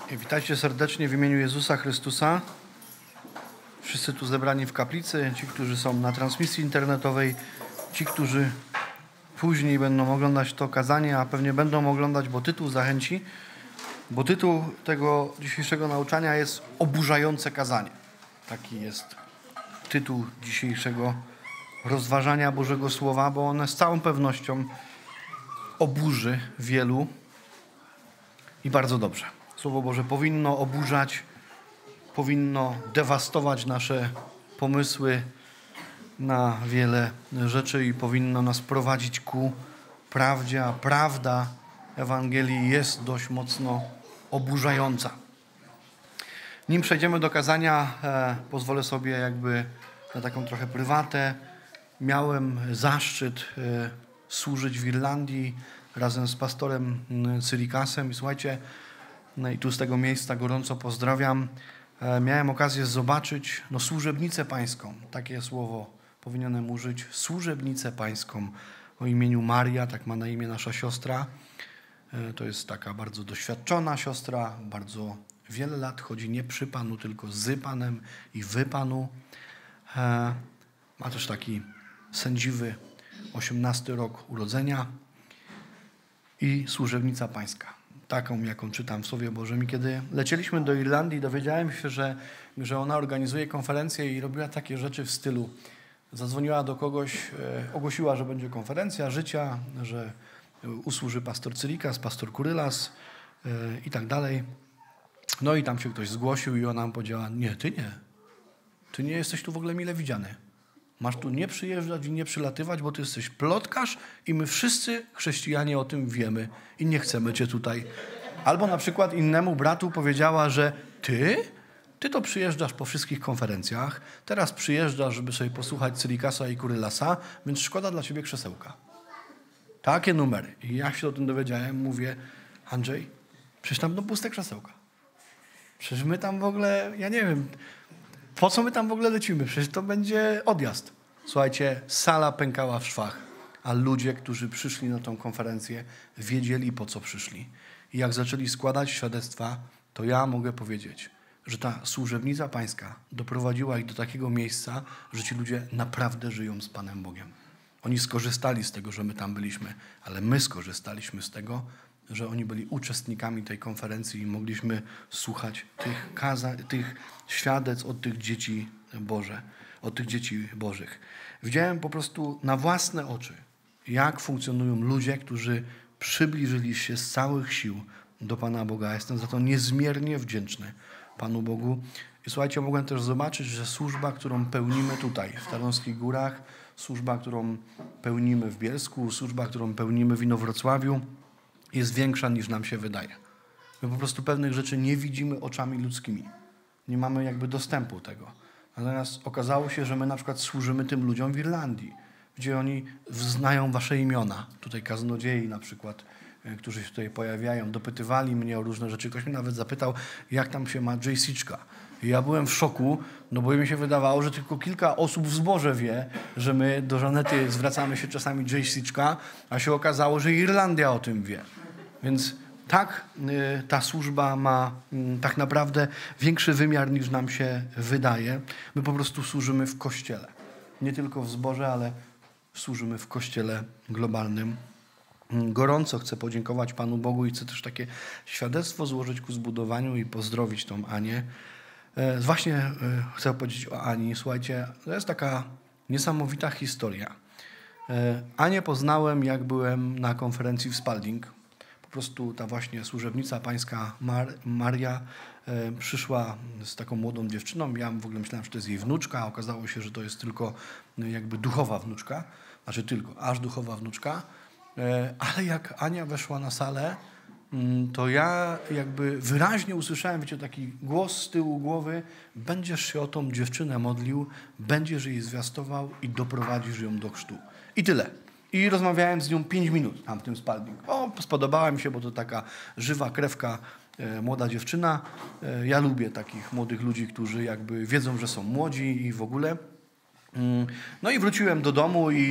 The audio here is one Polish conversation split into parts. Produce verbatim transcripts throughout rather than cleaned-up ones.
Witajcie serdecznie w imieniu Jezusa Chrystusa. Wszyscy tu zebrani w kaplicy, ci, którzy są na transmisji internetowej, ci, którzy później będą oglądać to kazanie, a pewnie będą oglądać, bo tytuł zachęci, bo tytuł tego dzisiejszego nauczania jest Oburzające kazanie. Taki jest tytuł dzisiejszego rozważania Bożego Słowa, bo one z całą pewnością oburzy wielu i bardzo dobrze. Słowo Boże powinno oburzać, powinno dewastować nasze pomysły na wiele rzeczy i powinno nas prowadzić ku prawdzie, a prawda Ewangelii jest dość mocno oburzająca. Nim przejdziemy do kazania, e, pozwolę sobie jakby na taką trochę prywatę. Miałem zaszczyt e, służyć w Irlandii razem z pastorem Cyriakasem i słuchajcie, no i tu z tego miejsca gorąco pozdrawiam. E, miałem okazję zobaczyć no, służebnicę pańską. Takie słowo powinienem użyć. Służebnicę pańską o imieniu Maria, tak ma na imię nasza siostra. E, to jest taka bardzo doświadczona siostra, bardzo wiele lat chodzi nie przy Panu, tylko z Panem i w Panu. E, ma też taki sędziwy osiemnasty rok urodzenia i służebnica pańska. Taką, jaką czytam w Słowie Bożym. I kiedy lecieliśmy do Irlandii, dowiedziałem się, że, że ona organizuje konferencję i robiła takie rzeczy w stylu. Zadzwoniła do kogoś, e, ogłosiła, że będzie konferencja życia, że usłuży pastor Cyriakas, pastor Kurylas e, i tak dalej. No i tam się ktoś zgłosił i ona nam powiedziała, nie, ty nie. Ty nie jesteś tu w ogóle mile widziany. Masz tu nie przyjeżdżać i nie przylatywać, bo ty jesteś plotkarz i my wszyscy chrześcijanie o tym wiemy i nie chcemy cię tutaj. Albo na przykład innemu bratu powiedziała, że ty, ty to przyjeżdżasz po wszystkich konferencjach, teraz przyjeżdżasz, żeby sobie posłuchać Cyriakasa i Kurylasa, więc szkoda dla ciebie krzesełka. Takie numery. I jak się o tym dowiedziałem, mówię, Andrzej, przecież tam będą puste krzesełka. Przecież my tam w ogóle, ja nie wiem, po co my tam w ogóle lecimy? Przecież to będzie odjazd. Słuchajcie, sala pękała w szwach, a ludzie, którzy przyszli na tą konferencję, wiedzieli, po co przyszli. I jak zaczęli składać świadectwa, to ja mogę powiedzieć, że ta służebnica pańska doprowadziła ich do takiego miejsca, że ci ludzie naprawdę żyją z Panem Bogiem. Oni skorzystali z tego, że my tam byliśmy, ale my skorzystaliśmy z tego, że oni byli uczestnikami tej konferencji i mogliśmy słuchać tych kazań, tych świadectw od tych dzieci Boże, od tych dzieci Bożych. Widziałem po prostu na własne oczy, jak funkcjonują ludzie, którzy przybliżyli się z całych sił do Pana Boga. Jestem za to niezmiernie wdzięczny Panu Bogu. I słuchajcie, mogłem też zobaczyć, że służba, którą pełnimy tutaj w Tarnowskich Górach, służba, którą pełnimy w Bielsku, służba, którą pełnimy w Inowrocławiu, jest większa niż nam się wydaje. My po prostu pewnych rzeczy nie widzimy oczami ludzkimi. Nie mamy jakby dostępu do tego. Natomiast okazało się, że my na przykład służymy tym ludziom w Irlandii, gdzie oni znają wasze imiona. Tutaj kaznodziei na przykład, którzy się tutaj pojawiają, dopytywali mnie o różne rzeczy. Ktoś mnie nawet zapytał, jak tam się ma Jay Siczka. I ja byłem w szoku, no bo mi się wydawało, że tylko kilka osób w zborze wie, że my do Żanety zwracamy się czasami Jay Siczka, a się okazało, że Irlandia o tym wie. Więc tak y, ta służba ma y, tak naprawdę większy wymiar niż nam się wydaje. My po prostu służymy w Kościele. Nie tylko w zborze, ale służymy w Kościele globalnym. Gorąco chcę podziękować Panu Bogu i chcę też takie świadectwo złożyć ku zbudowaniu i pozdrowić tą Anię. E, właśnie e, chcę powiedzieć o Ani. Słuchajcie, to jest taka niesamowita historia. E, Anię poznałem, jak byłem na konferencji w Spalding. Po prostu ta właśnie służebnica pańska Mar- Maria e, przyszła z taką młodą dziewczyną. Ja w ogóle myślałem, że to jest jej wnuczka, a okazało się, że to jest tylko no, jakby duchowa wnuczka. Znaczy tylko, aż duchowa wnuczka. E, ale jak Ania weszła na salę, m, to ja jakby wyraźnie usłyszałem, wiecie, taki głos z tyłu głowy, będziesz się o tą dziewczynę modlił, będziesz jej zwiastował i doprowadzisz ją do chrztu. I tyle. I rozmawiałem z nią pięć minut tam w tym Spalding. O, spodobała mi się, bo to taka żywa krewka, e, młoda dziewczyna. E, ja lubię takich młodych ludzi, którzy jakby wiedzą, że są młodzi i w ogóle. Mm, no i wróciłem do domu i,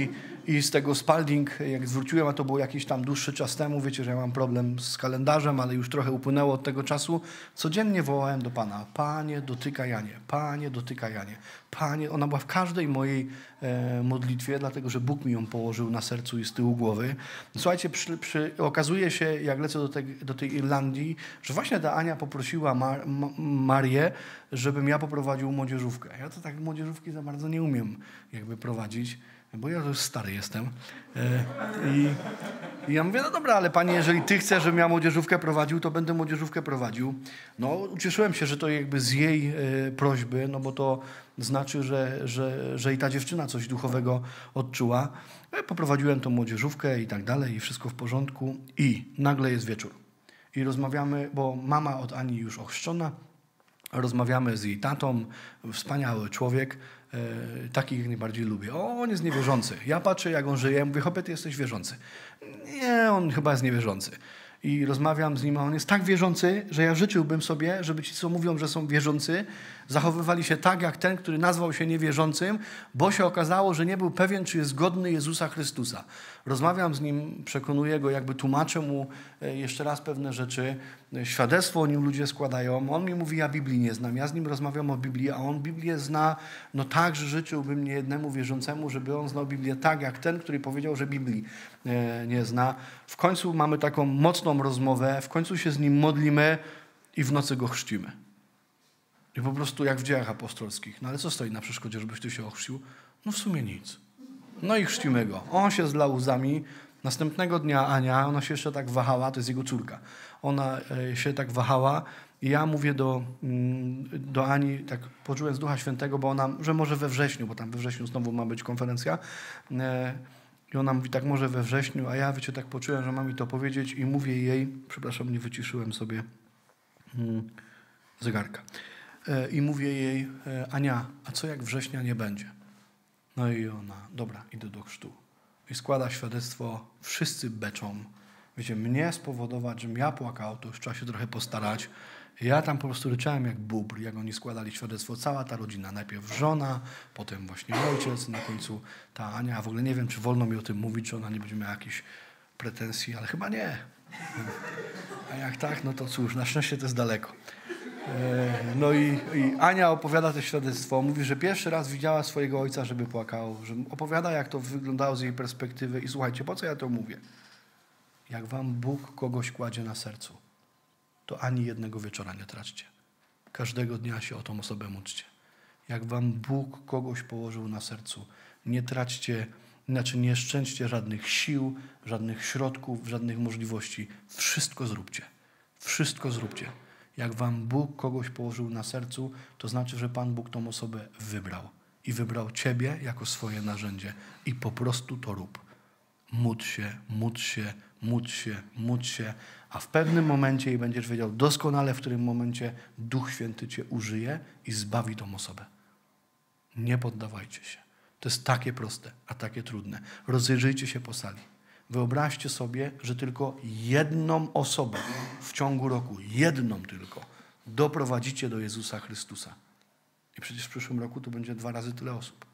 I z tego Spalding, jak zwróciłem, a to było jakiś tam dłuższy czas temu, wiecie, że ja mam problem z kalendarzem, ale już trochę upłynęło od tego czasu, codziennie wołałem do Pana: Panie, dotykaj Janie, Panie, dotykaj Janie, Panie. Ona była w każdej mojej e, modlitwie, dlatego że Bóg mi ją położył na sercu i z tyłu głowy. Słuchajcie, przy, przy, okazuje się, jak lecę do, te, do tej Irlandii, że właśnie ta Ania poprosiła Mar, Ma, Marię, żebym ja poprowadził młodzieżówkę. Ja to tak młodzieżówki za bardzo nie umiem jakby prowadzić, bo ja już stary jestem. I, I ja mówię: no dobra, ale Panie, jeżeli Ty chcesz, żebym ja młodzieżówkę prowadził, to będę młodzieżówkę prowadził. No, ucieszyłem się, że to jakby z jej e, prośby, no bo to znaczy, że, że, że i ta dziewczyna coś duchowego odczuła. Ja poprowadziłem tą młodzieżówkę i tak dalej, i wszystko w porządku. I nagle jest wieczór. I rozmawiamy, bo mama od Ani już ochrzczona, rozmawiamy z jej tatą, wspaniały człowiek, e, takich najbardziej lubię. O, on jest niewierzący. Ja patrzę, jak on żyje, mówię: chłopie, ty jesteś wierzący. Nie, on chyba jest niewierzący. I rozmawiam z nim, a on jest tak wierzący, że ja życzyłbym sobie, żeby ci, co mówią, że są wierzący, zachowywali się tak, jak ten, który nazwał się niewierzącym, bo się okazało, że nie był pewien, czy jest godny Jezusa Chrystusa. Rozmawiam z nim, przekonuję go, jakby tłumaczę mu jeszcze raz pewne rzeczy. Świadectwo o nim ludzie składają. On mi mówi: ja Biblii nie znam. Ja z nim rozmawiam o Biblii, a on Biblię zna no tak, że życzyłbym niejednemu wierzącemu, żeby on znał Biblię tak, jak ten, który powiedział, że Biblii nie zna. W końcu mamy taką mocną rozmowę, w końcu się z nim modlimy i w nocy go chrzcimy. I po prostu jak w Dziejach Apostolskich. No ale co stoi na przeszkodzie, żebyś ty się ochrzcił? No w sumie nic. No i chrzcimy go. On się zlał łzami. Następnego dnia Ania, ona się jeszcze tak wahała, to jest jego córka. Ona się tak wahała i ja mówię do, do Ani, tak poczułem z Ducha Świętego, bo ona, że może we wrześniu, bo tam we wrześniu znowu ma być konferencja. I ona mówi: tak, może we wrześniu, a ja, wiecie, tak poczułem, że mam mi to powiedzieć i mówię jej, przepraszam, nie wyciszyłem sobie hmm, zegarka. I mówię jej: Ania, a co jak września nie będzie? No i ona: dobra, idę do chrztu. I składa świadectwo, wszyscy beczą. Wiecie, mnie spowodować, żebym ja płakał, to już trzeba się trochę postarać. Ja tam po prostu ryczałem jak bóbr, jak oni składali świadectwo, cała ta rodzina. Najpierw żona, potem właśnie ojciec, na końcu ta Ania. W ogóle nie wiem, czy wolno mi o tym mówić, czy ona nie będzie miała jakichś pretensji, ale chyba nie. A jak tak, no to cóż, na szczęście to jest daleko. No i, i Ania opowiada to świadectwo. Mówi, że pierwszy raz widziała swojego ojca, żeby płakał. Że opowiada, jak to wyglądało z jej perspektywy. I słuchajcie, po co ja to mówię? Jak wam Bóg kogoś kładzie na sercu, to ani jednego wieczora nie traćcie. Każdego dnia się o tą osobę módlcie. Jak wam Bóg kogoś położył na sercu, nie traćcie, znaczy nie szczęście żadnych sił, żadnych środków, żadnych możliwości. Wszystko zróbcie. Wszystko zróbcie. Jak wam Bóg kogoś położył na sercu, to znaczy, że Pan Bóg tą osobę wybrał. I wybrał ciebie jako swoje narzędzie. I po prostu to rób. Módl się, módl się, módl się, módl się, a w pewnym momencie i będziesz wiedział doskonale, w którym momencie Duch Święty cię użyje i zbawi tą osobę. Nie poddawajcie się. To jest takie proste, a takie trudne. Rozejrzyjcie się po sali. Wyobraźcie sobie, że tylko jedną osobę w ciągu roku, jedną tylko, doprowadzicie do Jezusa Chrystusa. I przecież w przyszłym roku to będzie dwa razy tyle osób.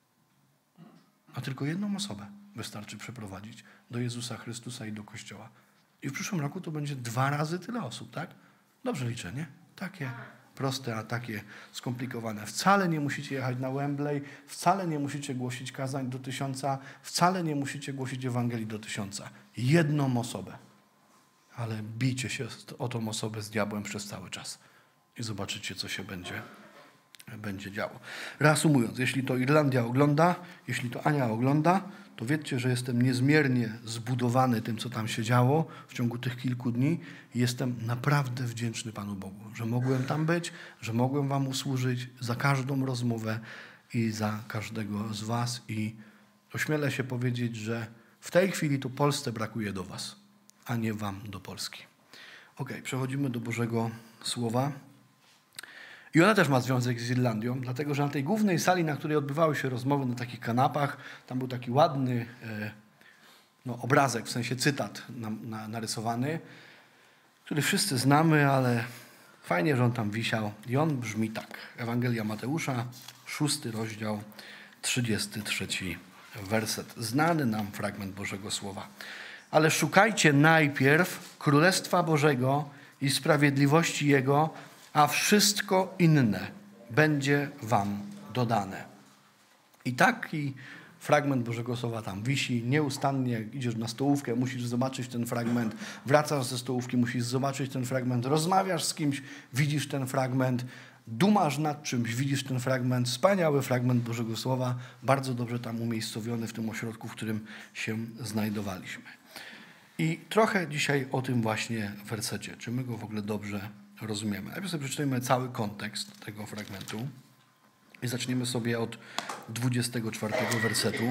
A tylko jedną osobę wystarczy przeprowadzić do Jezusa Chrystusa i do Kościoła. I w przyszłym roku to będzie dwa razy tyle osób, tak? Dobrze liczę, nie? Takie proste, a takie skomplikowane. Wcale nie musicie jechać na Wembley, wcale nie musicie głosić kazań do tysiąca, wcale nie musicie głosić Ewangelii do tysiąca. Jedną osobę. Ale bijcie się o tą osobę z diabłem przez cały czas. I zobaczycie, co się będzie, będzie działo. Reasumując, jeśli to Irlandia ogląda, jeśli to Ania ogląda, to wiedzcie, że jestem niezmiernie zbudowany tym, co tam się działo w ciągu tych kilku dni i jestem naprawdę wdzięczny Panu Bogu, że mogłem tam być, że mogłem wam usłużyć za każdą rozmowę i za każdego z was i ośmielę się powiedzieć, że w tej chwili to Polsce brakuje do was, a nie wam do Polski. Ok, przechodzimy do Bożego Słowa. I ona też ma związek z Irlandią, dlatego że na tej głównej sali, na której odbywały się rozmowy na takich kanapach, tam był taki ładny e, no, obrazek, w sensie cytat na, na, narysowany, który wszyscy znamy, ale fajnie, że on tam wisiał. I on brzmi tak. Ewangelia Mateusza, szósty rozdział, trzydziesty trzeci werset, znany nam fragment Bożego Słowa. Ale szukajcie najpierw Królestwa Bożego i sprawiedliwości Jego, a wszystko inne będzie wam dodane. I taki fragment Bożego Słowa tam wisi nieustannie. Jak idziesz na stołówkę, musisz zobaczyć ten fragment. Wracasz ze stołówki, musisz zobaczyć ten fragment. Rozmawiasz z kimś, widzisz ten fragment. Dumasz nad czymś, widzisz ten fragment. Wspaniały fragment Bożego Słowa. Bardzo dobrze tam umiejscowiony w tym ośrodku, w którym się znajdowaliśmy. I trochę dzisiaj o tym właśnie wersecie. Czy my go w ogóle dobrze rozumiemy? Najpierw sobie przeczytajmy cały kontekst tego fragmentu. I zaczniemy sobie od dwudziestego czwartego wersetu.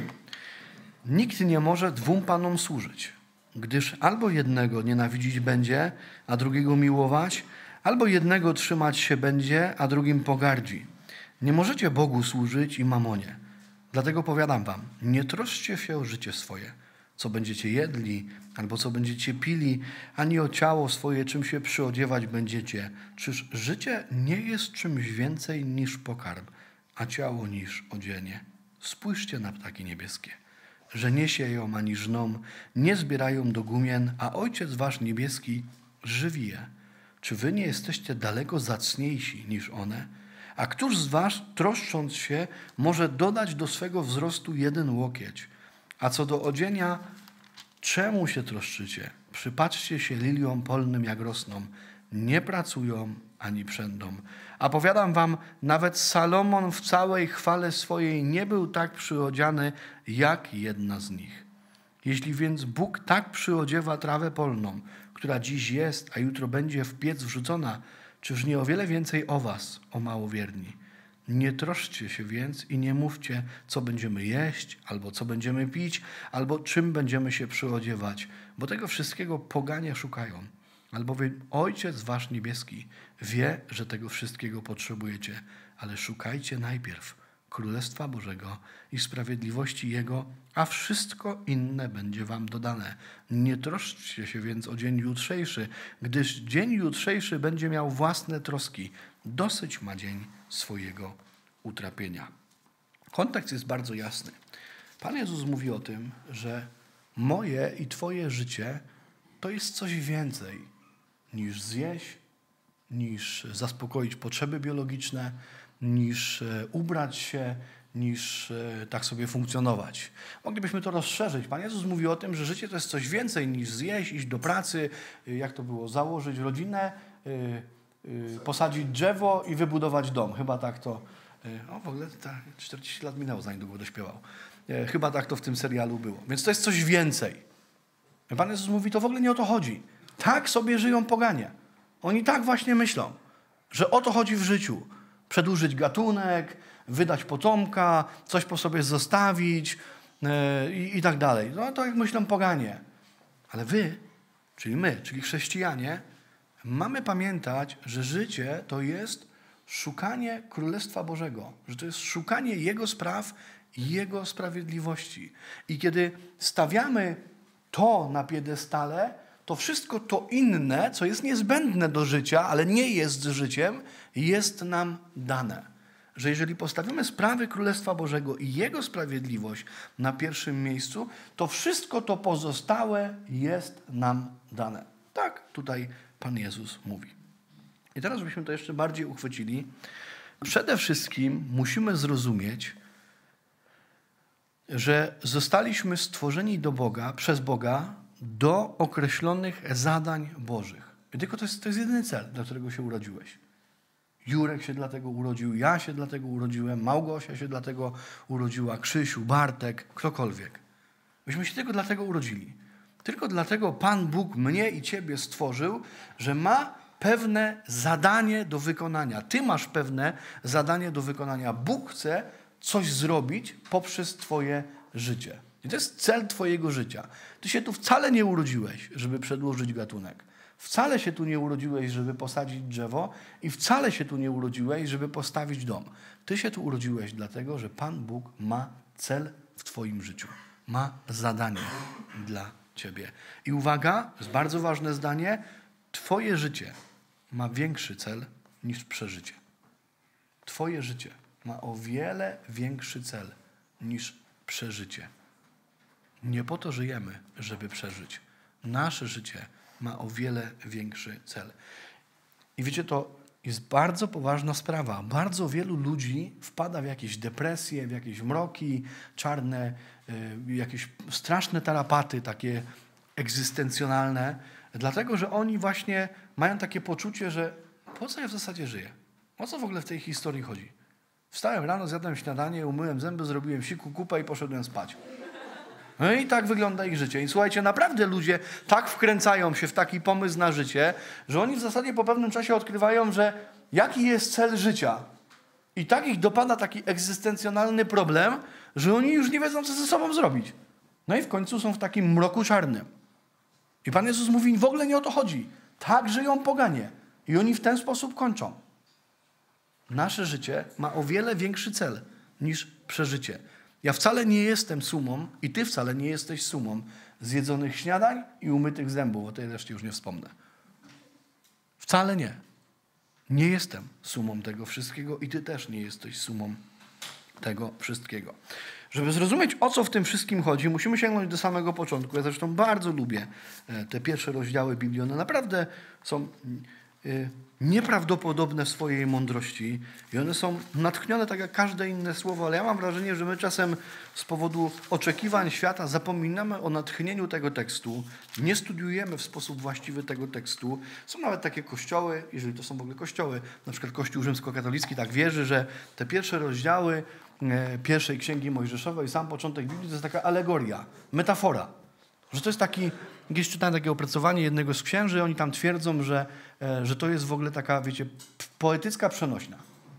Nikt nie może dwóm panom służyć, gdyż albo jednego nienawidzić będzie, a drugiego miłować, albo jednego trzymać się będzie, a drugim pogardzi. Nie możecie Bogu służyć i mamonie. Dlatego powiadam wam, nie troszczcie się o życie swoje, co będziecie jedli, albo co będziecie pili, ani o ciało swoje, czym się przyodziewać będziecie. Czyż życie nie jest czymś więcej niż pokarm, a ciało niż odzienie? Spójrzcie na ptaki niebieskie, że nie sieją ani żną, nie zbierają do gumien, a Ojciec wasz niebieski żywi je. Czy wy nie jesteście daleko zacniejsi niż one? A któż z was, troszcząc się, może dodać do swego wzrostu jeden łokieć? A co do odzienia, czemu się troszczycie? Przypatrzcie się liliom polnym, jak rosną. Nie pracują ani przędą. A powiadam wam, nawet Salomon w całej chwale swojej nie był tak przyodziany, jak jedna z nich. Jeśli więc Bóg tak przyodziewa trawę polną, która dziś jest, a jutro będzie w piec wrzucona, czyż nie o wiele więcej o was, o małowierni? Nie troszczcie się więc i nie mówcie, co będziemy jeść, albo co będziemy pić, albo czym będziemy się przyodziewać, bo tego wszystkiego poganie szukają. Albowiem Ojciec wasz niebieski wie, że tego wszystkiego potrzebujecie, ale szukajcie najpierw Królestwa Bożego i sprawiedliwości Jego, a wszystko inne będzie wam dodane. Nie troszczcie się więc o dzień jutrzejszy, gdyż dzień jutrzejszy będzie miał własne troski. Dosyć ma dzień swojego utrapienia. Kontekst jest bardzo jasny. Pan Jezus mówi o tym, że moje i twoje życie to jest coś więcej niż zjeść, niż zaspokoić potrzeby biologiczne, niż ubrać się, niż tak sobie funkcjonować. Moglibyśmy to rozszerzyć. Pan Jezus mówi o tym, że życie to jest coś więcej niż zjeść, iść do pracy, jak to było, założyć rodzinę, posadzić drzewo i wybudować dom. Chyba tak to... O, w ogóle ta czterdzieści lat minęło, zanim długo dośpiewał. Chyba tak to w tym serialu było. Więc to jest coś więcej. Pan Jezus mówi, to w ogóle nie o to chodzi. Tak sobie żyją poganie. Oni tak właśnie myślą, że o to chodzi w życiu. Przedłużyć gatunek, wydać potomka, coś po sobie zostawić yy, i, i tak dalej. No to jak myślą poganie. Ale wy, czyli my, czyli chrześcijanie, mamy pamiętać, że życie to jest szukanie Królestwa Bożego. Że to jest szukanie Jego spraw i Jego sprawiedliwości. I kiedy stawiamy to na piedestale, to wszystko to inne, co jest niezbędne do życia, ale nie jest życiem, jest nam dane. Że jeżeli postawimy sprawy Królestwa Bożego i Jego sprawiedliwość na pierwszym miejscu, to wszystko to pozostałe jest nam dane. Tak tutaj Pan Jezus mówi. I teraz, żebyśmy to jeszcze bardziej uchwycili, przede wszystkim musimy zrozumieć, że zostaliśmy stworzeni do Boga, przez Boga, do określonych zadań Bożych. I tylko to jest, to jest jedyny cel, dla którego się urodziłeś. Jurek się dlatego urodził, ja się dlatego urodziłem, Małgosia się dlatego urodziła, Krzysiu, Bartek, ktokolwiek. Myśmy się tylko dlatego urodzili. Tylko dlatego Pan Bóg mnie i ciebie stworzył, że ma pewne zadanie do wykonania. Ty masz pewne zadanie do wykonania. Bóg chce coś zrobić poprzez twoje życie. I to jest cel twojego życia. Ty się tu wcale nie urodziłeś, żeby przedłużyć gatunek. Wcale się tu nie urodziłeś, żeby posadzić drzewo i wcale się tu nie urodziłeś, żeby postawić dom. Ty się tu urodziłeś dlatego, że Pan Bóg ma cel w twoim życiu. Ma zadanie dla ciebie. I uwaga, to jest bardzo ważne zdanie, twoje życie ma większy cel niż przeżycie. Twoje życie ma o wiele większy cel niż przeżycie. przeżycie. Nie po to żyjemy, żeby przeżyć. Nasze życie ma o wiele większy cel. I wiecie, to jest bardzo poważna sprawa. Bardzo wielu ludzi wpada w jakieś depresje, w jakieś mroki czarne, y, jakieś straszne tarapaty takie egzystencjonalne, dlatego, że oni właśnie mają takie poczucie, że po co ja w zasadzie żyję? O co w ogóle w tej historii chodzi? Wstałem rano, zjadłem śniadanie, umyłem zęby, zrobiłem siku, kupę i poszedłem spać. No i tak wygląda ich życie. I słuchajcie, naprawdę ludzie tak wkręcają się w taki pomysł na życie, że oni w zasadzie po pewnym czasie odkrywają, że jaki jest cel życia. I tak ich dopada taki egzystencjonalny problem, że oni już nie wiedzą, co ze sobą zrobić. No i w końcu są w takim mroku czarnym. I Pan Jezus mówi, w ogóle nie o to chodzi. Tak żyją poganie. I oni w ten sposób kończą. Nasze życie ma o wiele większy cel niż przeżycie. Ja wcale nie jestem sumą i ty wcale nie jesteś sumą zjedzonych śniadań i umytych zębów, o tej reszcie już nie wspomnę. Wcale nie. Nie jestem sumą tego wszystkiego i ty też nie jesteś sumą tego wszystkiego. Żeby zrozumieć, o co w tym wszystkim chodzi, musimy sięgnąć do samego początku. Ja zresztą bardzo lubię te pierwsze rozdziały Biblii. One naprawdę są nieprawdopodobne w swojej mądrości i one są natchnione tak jak każde inne słowo, ale ja mam wrażenie, że my czasem z powodu oczekiwań świata zapominamy o natchnieniu tego tekstu, nie studiujemy w sposób właściwy tego tekstu. Są nawet takie kościoły, jeżeli to są w ogóle kościoły, na przykład Kościół rzymskokatolicki tak wierzy, że te pierwsze rozdziały pierwszej Księgi Mojżeszowej, sam początek Biblii to jest taka alegoria, metafora. Że to jest taki, gdzieś czytałem takie opracowanie jednego z księży, oni tam twierdzą, że, że to jest w ogóle taka, wiecie, poetycka przenośnia.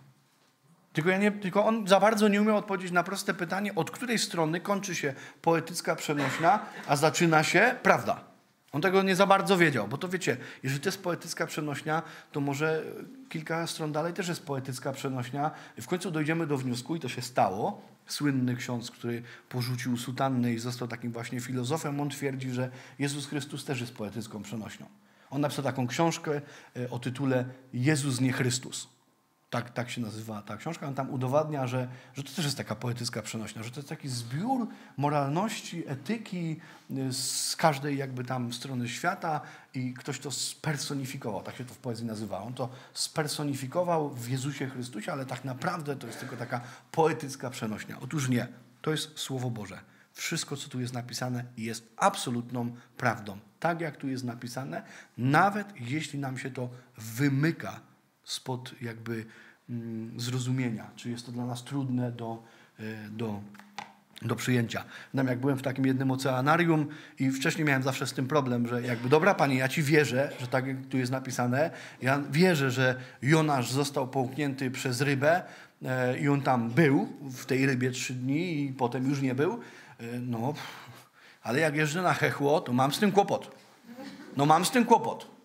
Tylko, ja nie, tylko on za bardzo nie umiał odpowiedzieć na proste pytanie, od której strony kończy się poetycka przenośnia, a zaczyna się prawda. On tego nie za bardzo wiedział, bo to wiecie, jeżeli to jest poetycka przenośnia, to może kilka stron dalej też jest poetycka przenośnia. I w końcu dojdziemy do wniosku, i to się stało, słynny ksiądz, który porzucił sutannę i został takim właśnie filozofem, on twierdzi, że Jezus Chrystus też jest poetycką przenośnią. On napisał taką książkę o tytule Jezus nie Chrystus. Tak, tak się nazywa ta książka. On tam udowadnia, że, że to też jest taka poetycka przenośnia, że to jest taki zbiór moralności, etyki z każdej jakby tam strony świata i ktoś to spersonifikował. Tak się to w poezji nazywa. On to spersonifikował w Jezusie Chrystusie, ale tak naprawdę to jest tylko taka poetycka przenośnia. Otóż nie. To jest Słowo Boże. Wszystko, co tu jest napisane, jest absolutną prawdą. Tak jak tu jest napisane, nawet jeśli nam się to wymyka spod jakby mm, zrozumienia, czy jest to dla nas trudne do, do, do przyjęcia. Nam jak byłem w takim jednym oceanarium i wcześniej miałem zawsze z tym problem, że jakby dobra Panie, ja Ci wierzę, że tak jak tu jest napisane, ja wierzę, że Jonasz został połknięty przez rybę e, i on tam był w tej rybie trzy dni i potem już nie był. E, no, ale jak jeżdżę na Hechło, to mam z tym kłopot. No mam z tym kłopot.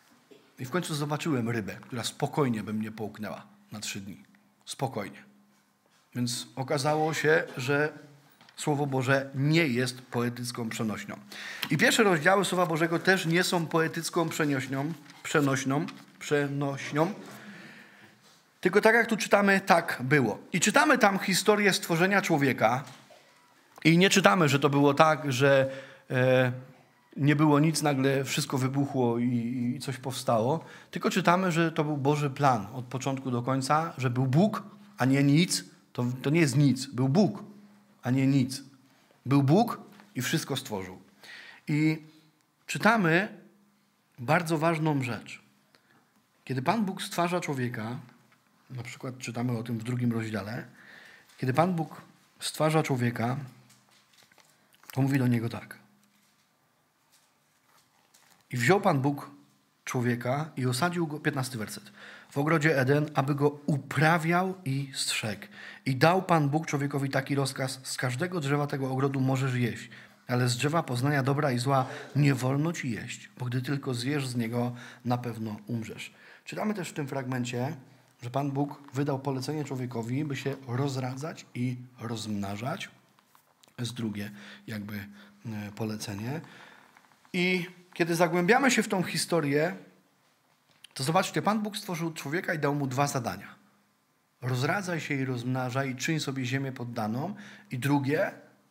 I w końcu zobaczyłem rybę, która spokojnie by mnie połknęła na trzy dni. Spokojnie. Więc okazało się, że Słowo Boże nie jest poetycką przenośnią. I pierwsze rozdziały Słowa Bożego też nie są poetycką przenośnią, przenośną, przenośnią, tylko tak jak tu czytamy, tak było. I czytamy tam historię stworzenia człowieka i nie czytamy, że to było tak, że e, nie było nic, nagle wszystko wybuchło i, i coś powstało, tylko czytamy, że to był Boży plan od początku do końca, że był Bóg, a nie nic. To, to nie jest nic. Był Bóg, a nie nic. Był Bóg i wszystko stworzył. I czytamy bardzo ważną rzecz. Kiedy Pan Bóg stwarza człowieka, na przykład czytamy o tym w drugim rozdziale, kiedy Pan Bóg stwarza człowieka, to mówi do niego tak. I wziął Pan Bóg człowieka i osadził go, piętnasty werset, w ogrodzie Eden, aby go uprawiał i strzegł. I dał Pan Bóg człowiekowi taki rozkaz, z każdego drzewa tego ogrodu możesz jeść, ale z drzewa poznania dobra i zła nie wolno ci jeść, bo gdy tylko zjesz z niego, na pewno umrzesz. Czytamy też w tym fragmencie, że Pan Bóg wydał polecenie człowiekowi, by się rozradzać i rozmnażać. To jest drugie jakby polecenie. I kiedy zagłębiamy się w tą historię, to zobaczcie, Pan Bóg stworzył człowieka i dał mu dwa zadania. Rozradzaj się i rozmnażaj i czyń sobie ziemię poddaną. I drugie,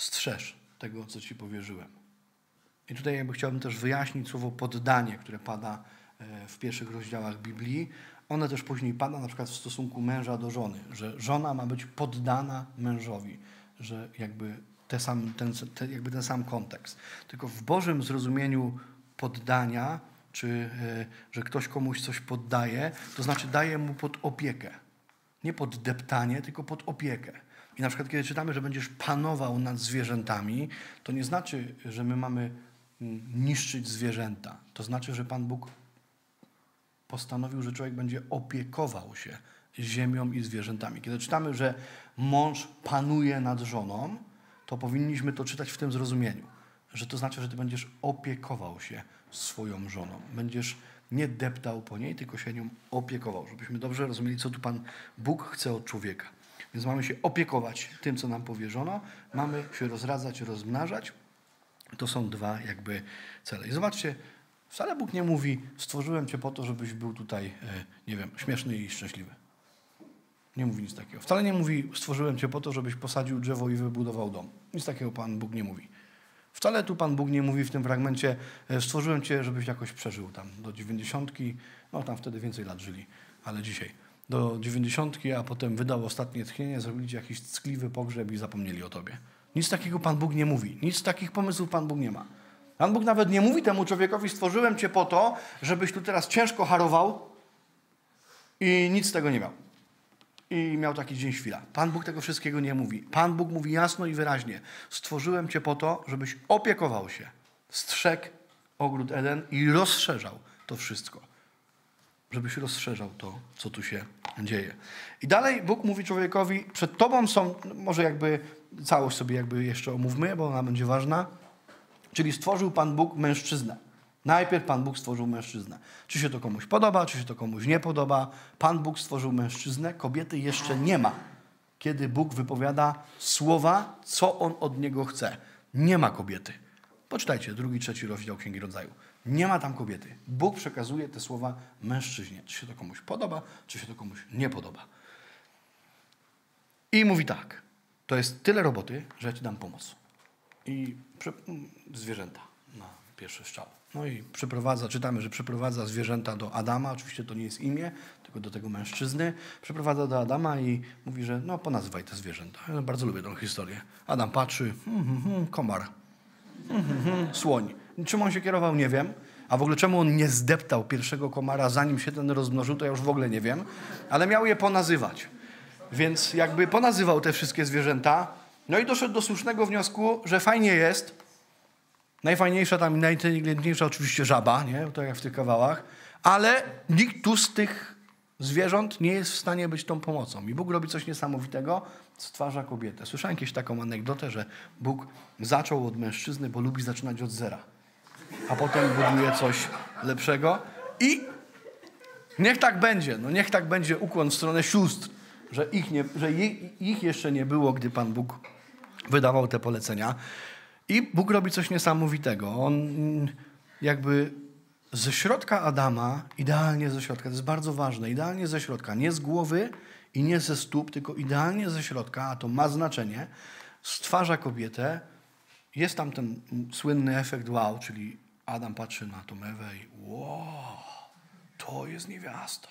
strzeż tego, co ci powierzyłem. I tutaj jakby chciałbym też wyjaśnić słowo poddanie, które pada w pierwszych rozdziałach Biblii. Ono też później pada na przykład w stosunku męża do żony, że żona ma być poddana mężowi, że jakby, te sam, ten, te, jakby ten sam kontekst. Tylko w Bożym zrozumieniu poddania, czy że ktoś komuś coś poddaje, to znaczy daje mu pod opiekę. Nie pod deptanie, tylko pod opiekę. I na przykład kiedy czytamy, że będziesz panował nad zwierzętami, to nie znaczy, że my mamy niszczyć zwierzęta. To znaczy, że Pan Bóg postanowił, że człowiek będzie opiekował się ziemią i zwierzętami. Kiedy czytamy, że mąż panuje nad żoną, to powinniśmy to czytać w tym zrozumieniu, że to znaczy, że ty będziesz opiekował się swoją żoną. Będziesz nie deptał po niej, tylko się nią opiekował, żebyśmy dobrze rozumieli, co tu Pan Bóg chce od człowieka. Więc mamy się opiekować tym, co nam powierzono, mamy się rozradzać, rozmnażać. To są dwa jakby cele. I zobaczcie, wcale Bóg nie mówi, stworzyłem cię po to, żebyś był tutaj, nie wiem, śmieszny i szczęśliwy. Nie mówi nic takiego. Wcale nie mówi, stworzyłem cię po to, żebyś posadził drzewo i wybudował dom. Nic takiego Pan Bóg nie mówi. Wcale tu Pan Bóg nie mówi w tym fragmencie, stworzyłem cię, żebyś jakoś przeżył tam do dziewięćdziesiątki, no tam wtedy więcej lat żyli, ale dzisiaj. Do dziewięćdziesiątki, a potem wydał ostatnie tchnienie, zrobili ci jakiś ckliwy pogrzeb i zapomnieli o tobie. Nic takiego Pan Bóg nie mówi. Nic takich pomysłów Pan Bóg nie ma. Pan Bóg nawet nie mówi temu człowiekowi, stworzyłem cię po to, żebyś tu teraz ciężko harował i nic z tego nie miał. I miał taki dzień świra. Pan Bóg tego wszystkiego nie mówi. Pan Bóg mówi jasno i wyraźnie. Stworzyłem cię po to, żebyś opiekował się, strzegł ogród Eden i rozszerzał to wszystko. Żebyś rozszerzał to, co tu się dzieje. I dalej Bóg mówi człowiekowi, przed tobą są, może jakby całość sobie jakby jeszcze omówmy, bo ona będzie ważna. Czyli stworzył Pan Bóg mężczyznę. Najpierw Pan Bóg stworzył mężczyznę. Czy się to komuś podoba, czy się to komuś nie podoba. Pan Bóg stworzył mężczyznę, kobiety jeszcze nie ma. Kiedy Bóg wypowiada słowa, co On od niego chce. Nie ma kobiety. Poczytajcie drugi, trzeci rozdział Księgi Rodzaju. Nie ma tam kobiety. Bóg przekazuje te słowa mężczyźnie. Czy się to komuś podoba, czy się to komuś nie podoba. I mówi tak. To jest tyle roboty, że ja ci dam pomoc. I przy, zwierzęta na pierwszy strzał. No i przyprowadza, czytamy, że przyprowadza zwierzęta do Adama. Oczywiście to nie jest imię, tylko do tego mężczyzny. Przyprowadza do Adama i mówi, że no ponazywaj te zwierzęta. Ja bardzo lubię tą historię. Adam patrzy, hmm, hmm, hmm, komar, hmm, hmm, hmm, słoń. Czym on się kierował, nie wiem. A w ogóle czemu on nie zdeptał pierwszego komara, zanim się ten rozmnożył, to ja już w ogóle nie wiem. Ale miał je ponazywać. Więc jakby ponazywał te wszystkie zwierzęta. No i doszedł do słusznego wniosku, że fajnie jest. Najfajniejsza tam i najinteligentniejsza oczywiście żaba, nie? Tak jak w tych kawałach. Ale nikt tu z tych zwierząt nie jest w stanie być tą pomocą. I Bóg robi coś niesamowitego, stwarza kobietę. Słyszałem kiedyś taką anegdotę, że Bóg zaczął od mężczyzny, bo lubi zaczynać od zera. A potem buduje coś lepszego. I niech tak będzie. No niech tak będzie ukłon w stronę sióstr, że ich, nie, że ich jeszcze nie było, gdy Pan Bóg wydawał te polecenia. I Bóg robi coś niesamowitego. On jakby ze środka Adama, idealnie ze środka, to jest bardzo ważne, idealnie ze środka, nie z głowy i nie ze stóp, tylko idealnie ze środka, a to ma znaczenie, stwarza kobietę. Jest tam ten słynny efekt wow, czyli Adam patrzy na tą Ewę i wow, to jest niewiasta.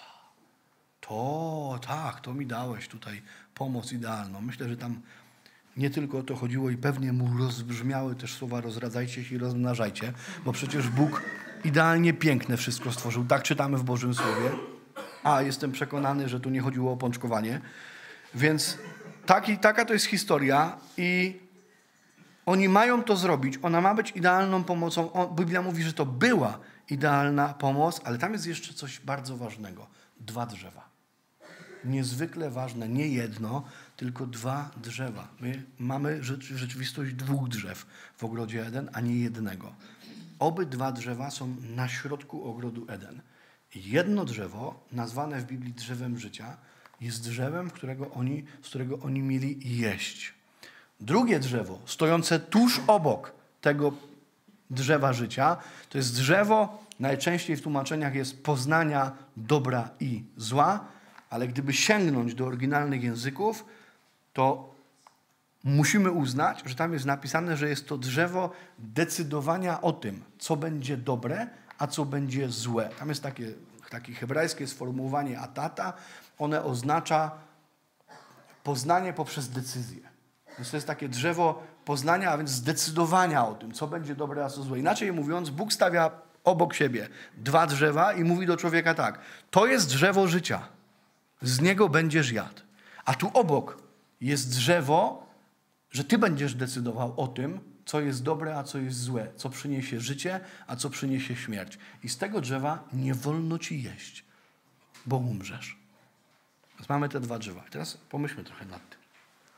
To, tak, to mi dałeś tutaj pomoc idealną. Myślę, że tam nie tylko o to chodziło i pewnie mu rozbrzmiały też słowa rozradzajcie się i rozmnażajcie, bo przecież Bóg idealnie piękne wszystko stworzył. Tak czytamy w Bożym Słowie. A, jestem przekonany, że tu nie chodziło o pączkowanie. Więc taki, taka to jest historia i oni mają to zrobić. Ona ma być idealną pomocą. O, Biblia mówi, że to była idealna pomoc, ale tam jest jeszcze coś bardzo ważnego. Dwa drzewa. Niezwykle ważne, nie jedno, tylko dwa drzewa. My mamy rzeczywistość dwóch drzew w ogrodzie Eden, a nie jednego. Obydwa drzewa są na środku ogrodu Eden. Jedno drzewo, nazwane w Biblii drzewem życia, jest drzewem, którego oni, z którego oni mieli jeść. Drugie drzewo, stojące tuż obok tego drzewa życia, to jest drzewo, najczęściej w tłumaczeniach jest poznania dobra i zła, ale gdyby sięgnąć do oryginalnych języków, to musimy uznać, że tam jest napisane, że jest to drzewo decydowania o tym, co będzie dobre, a co będzie złe. Tam jest takie, takie hebrajskie sformułowanie atata. One oznacza poznanie poprzez decyzję. Więc to jest takie drzewo poznania, a więc zdecydowania o tym, co będzie dobre, a co złe. Inaczej mówiąc, Bóg stawia obok siebie dwa drzewa i mówi do człowieka tak: to jest drzewo życia, z niego będziesz jadł. A tu obok jest drzewo, że ty będziesz decydował o tym, co jest dobre, a co jest złe, co przyniesie życie, a co przyniesie śmierć. I z tego drzewa nie wolno ci jeść, bo umrzesz. Więc mamy te dwa drzewa. Teraz pomyślmy trochę nad tym.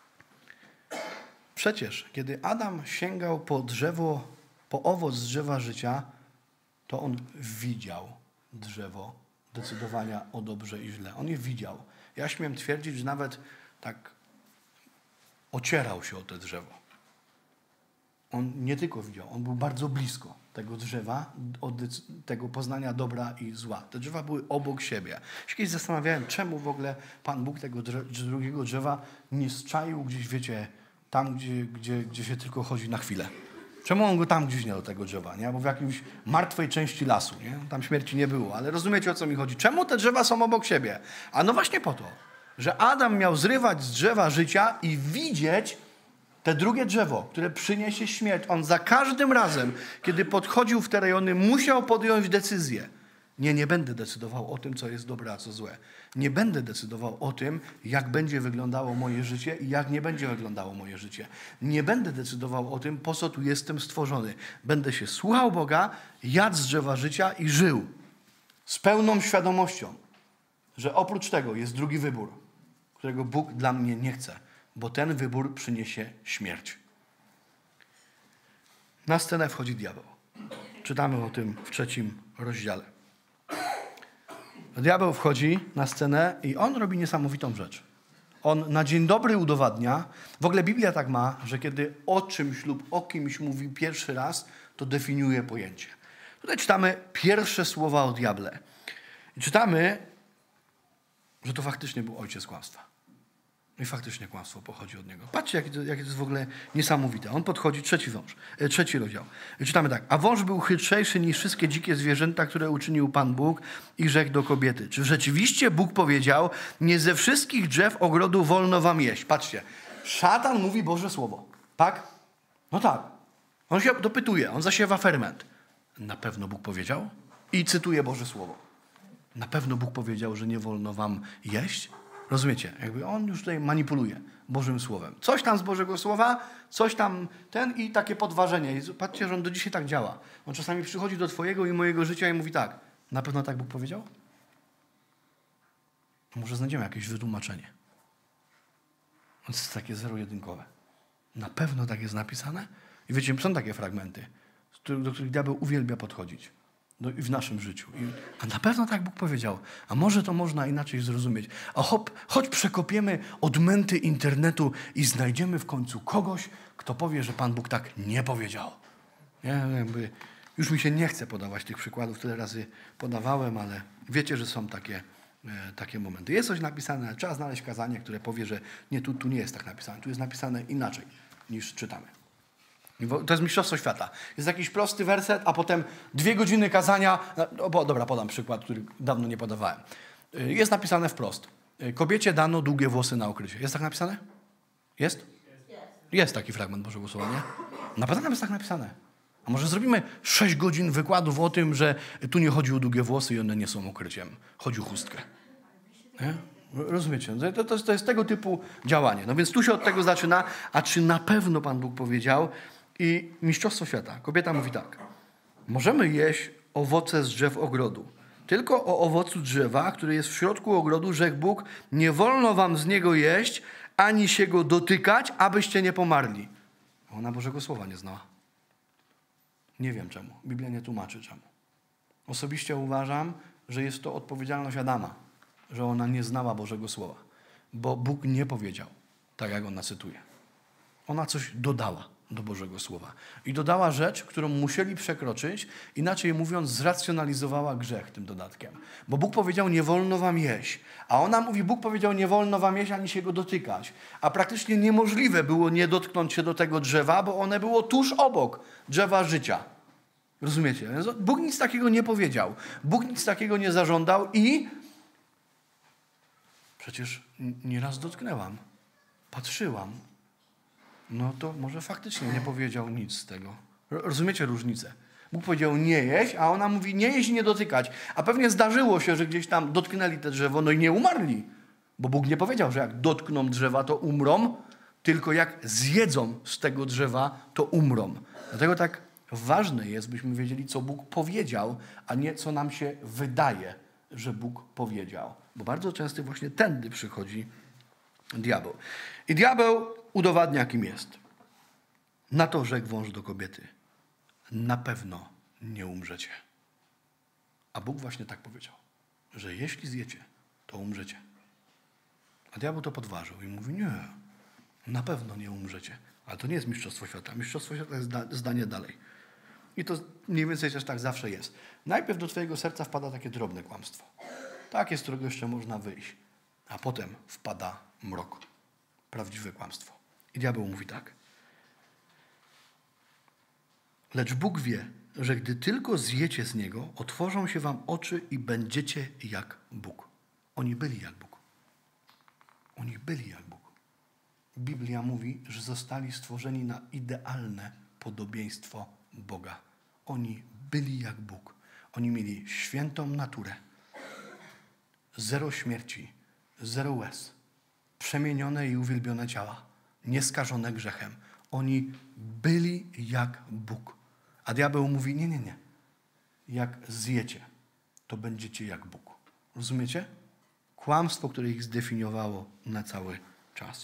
Przecież, kiedy Adam sięgał po drzewo, po owoc z drzewa życia, to on widział drzewo decydowania o dobrze i źle. On je widział. Ja śmiem twierdzić, że nawet tak ocierał się o to drzewo. On nie tylko widział, on był bardzo blisko tego drzewa, od tego poznania dobra i zła. Te drzewa były obok siebie. Się kiedyś zastanawiałem, czemu w ogóle Pan Bóg tego drugiego drzewa nie zczaił gdzieś, wiecie, tam, gdzie, gdzie, gdzie się tylko chodzi na chwilę. Czemu on go tam gdzieś nie do tego drzewa, nie? Bo w jakimś martwej części lasu, nie? Tam śmierci nie było, ale rozumiecie, o co mi chodzi. Czemu te drzewa są obok siebie? A no właśnie po to, że Adam miał zrywać z drzewa życia i widzieć te drugie drzewo, które przyniesie śmierć. On za każdym razem, kiedy podchodził w te rejony, musiał podjąć decyzję. Nie, nie będę decydował o tym, co jest dobre, a co złe. Nie będę decydował o tym, jak będzie wyglądało moje życie i jak nie będzie wyglądało moje życie. Nie będę decydował o tym, po co tu jestem stworzony. Będę się słuchał Boga, jadł z drzewa życia i żył z pełną świadomością, że oprócz tego jest drugi wybór, którego Bóg dla mnie nie chce, bo ten wybór przyniesie śmierć. Na scenę wchodzi diabeł. Czytamy o tym w trzecim rozdziale. Diabeł wchodzi na scenę i on robi niesamowitą rzecz. On na dzień dobry udowadnia, w ogóle Biblia tak ma, że kiedy o czymś lub o kimś mówi pierwszy raz, to definiuje pojęcie. Tutaj czytamy pierwsze słowa o diable. I czytamy, że to faktycznie był ojciec kłamstwa. I faktycznie kłamstwo pochodzi od niego. Patrzcie, jakie to, jakie to jest w ogóle niesamowite. On podchodzi, trzeci wąż, e, trzeci rozdział. I czytamy tak. A wąż był chytrzejszy niż wszystkie dzikie zwierzęta, które uczynił Pan Bóg i rzekł do kobiety. Czy rzeczywiście Bóg powiedział, nie ze wszystkich drzew ogrodu wolno wam jeść? Patrzcie. Szatan mówi Boże Słowo. Tak? No tak. On się dopytuje, on zasiewa ferment. Na pewno Bóg powiedział? I cytuje Boże Słowo. Na pewno Bóg powiedział, że nie wolno wam jeść? Rozumiecie? Jakby on już tutaj manipuluje Bożym Słowem. Coś tam z Bożego Słowa, coś tam ten i takie podważenie. I patrzcie, że on do dzisiaj tak działa. On czasami przychodzi do twojego i mojego życia i mówi tak. Na pewno tak Bóg powiedział? Może znajdziemy jakieś wytłumaczenie. To jest takie zero-jedynkowe. Na pewno tak jest napisane? I wiecie, są takie fragmenty, do których diabeł uwielbia podchodzić. No i w naszym życiu. I, a na pewno tak Bóg powiedział. A może to można inaczej zrozumieć. A hop, choć przekopiemy odmęty internetu i znajdziemy w końcu kogoś, kto powie, że Pan Bóg tak nie powiedział. Nie, jakby już mi się nie chce podawać tych przykładów, tyle razy podawałem, ale wiecie, że są takie, e, takie momenty. Jest coś napisane, ale trzeba znaleźć kazanie, które powie, że nie, tu, tu nie jest tak napisane. Tu jest napisane inaczej, niż czytamy. To jest mistrzostwo świata. Jest jakiś prosty werset, a potem dwie godziny kazania. No, bo, dobra, podam przykład, który dawno nie podawałem. Jest napisane wprost. Kobiecie dano długie włosy na okrycie. Jest tak napisane? Jest? Jest taki fragment Bożego Słowa, nie? Na pewno tam jest tak napisane. A może zrobimy sześć godzin wykładów o tym, że tu nie chodzi o długie włosy i one nie są okryciem. Chodzi o chustkę. Nie? Rozumiecie? To, to, to jest tego typu działanie. No więc tu się od tego zaczyna. A czy na pewno Pan Bóg powiedział? I mistrzostwo świata. Kobieta mówi tak. Możemy jeść owoce z drzew ogrodu. Tylko o owocu drzewa, który jest w środku ogrodu, rzekł Bóg, nie wolno wam z niego jeść, ani się go dotykać, abyście nie pomarli. Ona Bożego Słowa nie znała. Nie wiem czemu. Biblia nie tłumaczy czemu. Osobiście uważam, że jest to odpowiedzialność Adama, że ona nie znała Bożego Słowa. Bo Bóg nie powiedział, tak jak ona cytuje. Ona coś dodała do Bożego Słowa. I dodała rzecz, którą musieli przekroczyć, inaczej mówiąc, zracjonalizowała grzech tym dodatkiem. Bo Bóg powiedział, nie wolno wam jeść. A ona mówi, Bóg powiedział, nie wolno wam jeść, ani się go dotykać. A praktycznie niemożliwe było nie dotknąć się do tego drzewa, bo one było tuż obok drzewa życia. Rozumiecie? Bóg nic takiego nie powiedział. Bóg nic takiego nie zażądał i przecież nieraz dotknęłam. Patrzyłam. No to może faktycznie nie powiedział nic z tego. Rozumiecie różnicę? Bóg powiedział nie jeść, a ona mówi nie jeść i nie dotykać. A pewnie zdarzyło się, że gdzieś tam dotknęli te drzewo, no i nie umarli. Bo Bóg nie powiedział, że jak dotkną drzewa, to umrą, tylko jak zjedzą z tego drzewa, to umrą. Dlatego tak ważne jest, byśmy wiedzieli, co Bóg powiedział, a nie co nam się wydaje, że Bóg powiedział. Bo bardzo często właśnie tędy przychodzi diabeł. I diabeł udowadnia, kim jest. Na to rzekł wąż do kobiety. Na pewno nie umrzecie. A Bóg właśnie tak powiedział, że jeśli zjecie, to umrzecie. A diabeł to podważył i mówi, nie, na pewno nie umrzecie. Ale to nie jest mistrzostwo świata. Mistrzostwo świata jest zdanie dalej. I to mniej więcej też tak zawsze jest. Najpierw do twojego serca wpada takie drobne kłamstwo. Takie, z którego jeszcze można wyjść. A potem wpada mrok. Prawdziwe kłamstwo. I diabeł mówi tak. Lecz Bóg wie, że gdy tylko zjecie z niego, otworzą się wam oczy i będziecie jak Bóg. Oni byli jak Bóg. Oni byli jak Bóg. Biblia mówi, że zostali stworzeni na idealne podobieństwo Boga. Oni byli jak Bóg. Oni mieli świętą naturę. Zero śmierci, zero łez. Przemienione i uwielbione ciała. Nieskażone grzechem. Oni byli jak Bóg. A diabeł mówi, nie, nie, nie. Jak zjecie, to będziecie jak Bóg. Rozumiecie? Kłamstwo, które ich zdefiniowało na cały czas.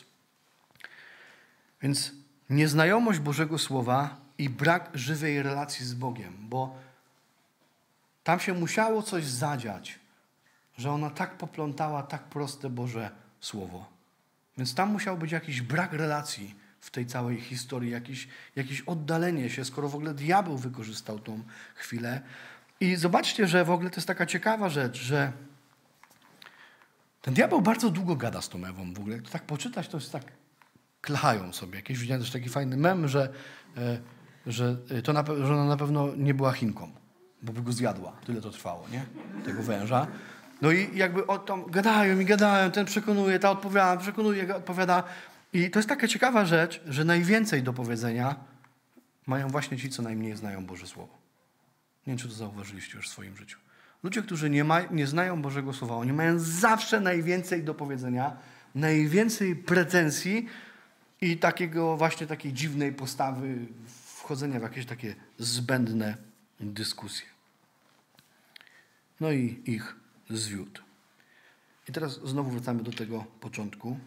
Więc nieznajomość Bożego Słowa i brak żywej relacji z Bogiem, bo tam się musiało coś zadziać, że ona tak poplątała tak proste Boże Słowo. Więc tam musiał być jakiś brak relacji w tej całej historii, jakieś, jakieś oddalenie się, skoro w ogóle diabeł wykorzystał tą chwilę. I zobaczcie, że w ogóle to jest taka ciekawa rzecz, że ten diabeł bardzo długo gada z tą Ewą w ogóle. Jak to tak poczytać, to jest tak klachają sobie. Jakieś widziałem też taki fajny mem, że, że, to na, że ona na pewno nie była Chinką, bo by go zjadła. Tyle to trwało, nie? Tego węża. No i jakby o tam gadają i gadają, ten przekonuje, ta odpowiada, przekonuje, odpowiada. I to jest taka ciekawa rzecz, że najwięcej do powiedzenia mają właśnie ci, co najmniej znają Boże Słowo. Nie wiem, czy to zauważyliście już w swoim życiu. Ludzie, którzy nie, ma, nie znają Bożego Słowa, oni mają zawsze najwięcej do powiedzenia, najwięcej pretensji i takiego właśnie takiej dziwnej postawy wchodzenia w jakieś takie zbędne dyskusje. No i ich zwiódł. I teraz znowu wracamy do tego początku.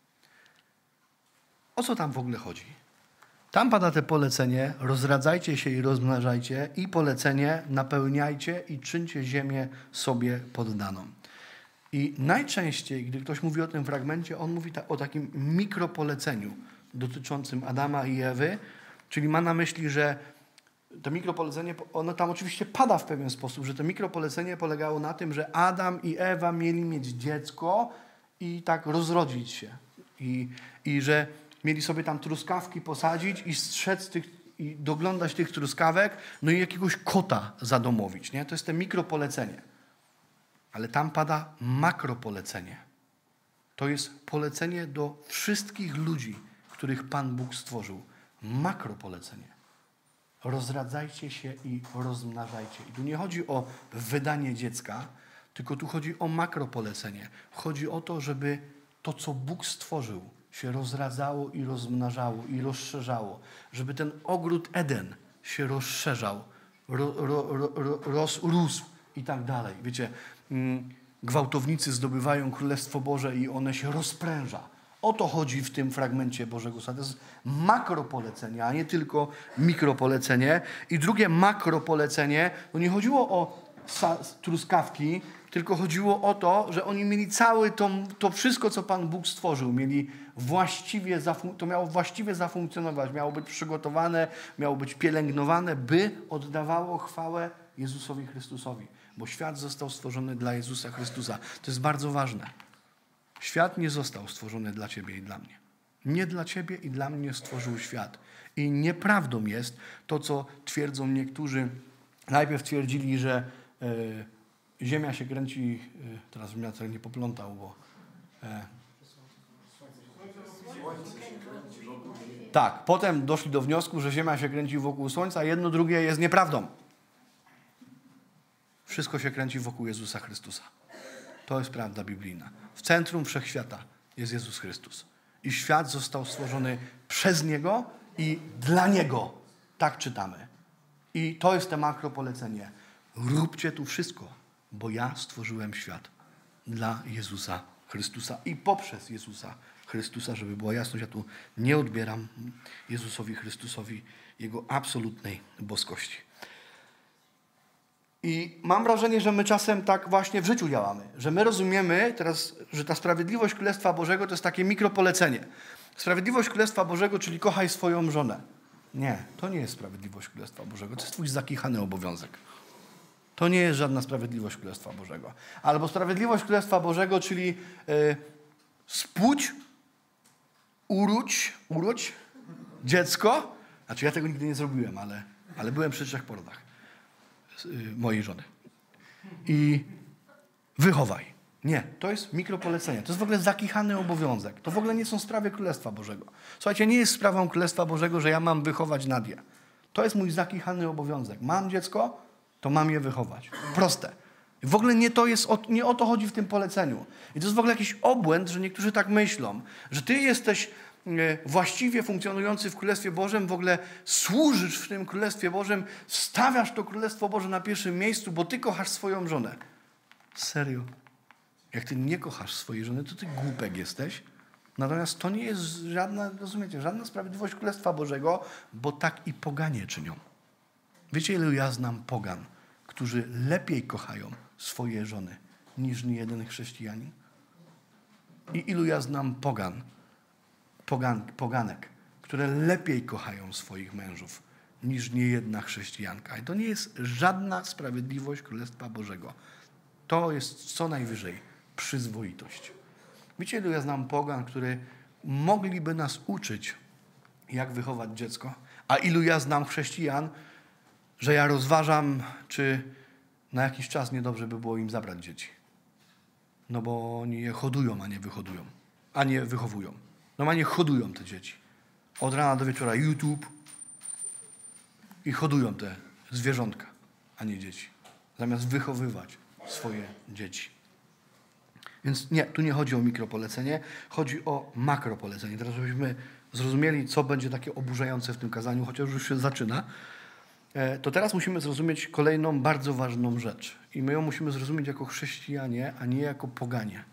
O co tam w ogóle chodzi? Tam pada te polecenie, rozradzajcie się i rozmnażajcie i polecenie, napełniajcie i czyńcie ziemię sobie poddaną. I najczęściej, gdy ktoś mówi o tym fragmencie, on mówi ta, o takim mikropoleceniu dotyczącym Adama i Ewy, czyli ma na myśli, że to mikropolecenie, ono tam oczywiście pada w pewien sposób, że to mikropolecenie polegało na tym, że Adam i Ewa mieli mieć dziecko i tak rozrodzić się. I, i że mieli sobie tam truskawki posadzić i strzec tych, i doglądać tych truskawek, no i jakiegoś kota zadomowić. Nie? To jest to mikropolecenie. Ale tam pada makropolecenie. To jest polecenie do wszystkich ludzi, których Pan Bóg stworzył. Makropolecenie. Rozradzajcie się i rozmnażajcie. I tu nie chodzi o wydanie dziecka, tylko tu chodzi o makropolecenie. Chodzi o to, żeby to, co Bóg stworzył, się rozradzało i rozmnażało i rozszerzało. Żeby ten ogród Eden się rozszerzał, ro, ro, ro, ro, rósł i tak dalej. Wiecie, mm, gwałtownicy zdobywają Królestwo Boże i one się rozpręża. O to chodzi w tym fragmencie Bożego Słowa. To jest makropolecenie, a nie tylko mikropolecenie. I drugie makropolecenie, to nie chodziło o truskawki, tylko chodziło o to, że oni mieli całe to, to wszystko, co Pan Bóg stworzył, mieli właściwie, to miało właściwie zafunkcjonować, miało być przygotowane, miało być pielęgnowane, by oddawało chwałę Jezusowi Chrystusowi, bo świat został stworzony dla Jezusa Chrystusa. To jest bardzo ważne. Świat nie został stworzony dla ciebie i dla mnie. Nie dla ciebie i dla mnie stworzył świat. I nieprawdą jest to, co twierdzą niektórzy. Najpierw twierdzili, że y, Ziemia się kręci, y, teraz bym ja trochę nie poplątał, bo... Y, tak, potem doszli do wniosku, że Ziemia się kręci wokół Słońca, a jedno drugie jest nieprawdą. Wszystko się kręci wokół Jezusa Chrystusa. To jest prawda biblijna. W centrum wszechświata jest Jezus Chrystus. I świat został stworzony przez Niego i dla Niego. Tak czytamy. I to jest te makropolecenie. Róbcie tu wszystko, bo ja stworzyłem świat dla Jezusa Chrystusa i poprzez Jezusa Chrystusa, żeby była jasność, ja tu nie odbieram Jezusowi Chrystusowi Jego absolutnej boskości. I mam wrażenie, że my czasem tak właśnie w życiu działamy, że my rozumiemy teraz, że ta sprawiedliwość Królestwa Bożego to jest takie mikropolecenie. Sprawiedliwość Królestwa Bożego, czyli kochaj swoją żonę. Nie, to nie jest sprawiedliwość Królestwa Bożego, to jest twój zakichany obowiązek. To nie jest żadna sprawiedliwość Królestwa Bożego. Albo sprawiedliwość Królestwa Bożego, czyli yy, spłódź, uródź, urodź dziecko. Znaczy ja tego nigdy nie zrobiłem, ale, ale byłem przy trzech porodach mojej żony. I wychowaj. Nie, to jest mikropolecenie. To jest w ogóle zakichany obowiązek. To w ogóle nie są sprawy Królestwa Bożego. Słuchajcie, nie jest sprawą Królestwa Bożego, że ja mam wychować Nadię. To jest mój zakichany obowiązek. Mam dziecko, to mam je wychować. Proste. I w ogóle nie, to jest o, nie o to chodzi w tym poleceniu. I to jest w ogóle jakiś obłęd, że niektórzy tak myślą, że ty jesteś właściwie funkcjonujący w Królestwie Bożym, w ogóle służysz w tym Królestwie Bożym, stawiasz to Królestwo Boże na pierwszym miejscu, bo ty kochasz swoją żonę. Serio? Jak ty nie kochasz swojej żony, to ty głupek jesteś. Natomiast to nie jest żadna, rozumiecie, żadna sprawiedliwość Królestwa Bożego, bo tak i poganie czynią. Wiecie, ilu ja znam pogan, którzy lepiej kochają swoje żony niż niejeden chrześcijanin? I ilu ja znam pogan, pogan, poganek, które lepiej kochają swoich mężów niż niejedna chrześcijanka. I to nie jest żadna sprawiedliwość Królestwa Bożego. To jest co najwyżej przyzwoitość. Wiecie, ilu ja znam pogan, które mogliby nas uczyć, jak wychować dziecko, a ilu ja znam chrześcijan, że ja rozważam, czy na jakiś czas niedobrze by było im zabrać dzieci. No bo oni je hodują, a nie wyhodują. A nie wychowują. Normalnie hodują te dzieci. Od rana do wieczora YouTube i hodują te zwierzątka, a nie dzieci. Zamiast wychowywać swoje dzieci. Więc nie, tu nie chodzi o mikropolecenie, chodzi o makropolecenie. Teraz żebyśmy zrozumieli, co będzie takie oburzające w tym kazaniu, chociaż już się zaczyna, to teraz musimy zrozumieć kolejną bardzo ważną rzecz. I my ją musimy zrozumieć jako chrześcijanie, a nie jako poganie.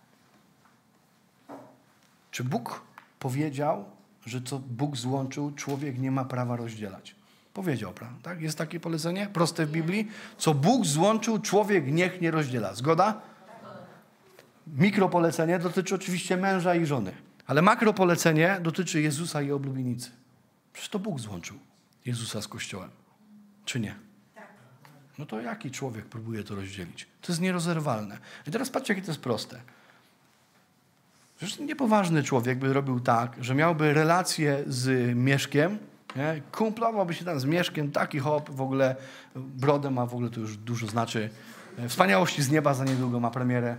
Czy Bóg powiedział, że co Bóg złączył, człowiek nie ma prawa rozdzielać? Powiedział, prawda? Tak? Jest takie polecenie proste w Biblii. Co Bóg złączył, człowiek niech nie rozdziela. Zgoda? Mikropolecenie dotyczy oczywiście męża i żony. Ale makropolecenie dotyczy Jezusa i oblubienicy. Przecież to Bóg złączył Jezusa z Kościołem. Czy nie? No to jaki człowiek próbuje to rozdzielić? To jest nierozerwalne. I teraz patrzcie, jakie to jest proste. Przecież niepoważny człowiek by robił tak, że miałby relację z Mieszkiem, nie? Kumplowałby się tam z Mieszkiem, taki hop, w ogóle brodę ma, w ogóle to już dużo znaczy. Wspaniałości z nieba za niedługo ma premierę.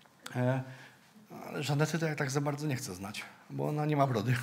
Ale Żanety to ja tak za bardzo nie chcę znać, bo ona nie ma brody.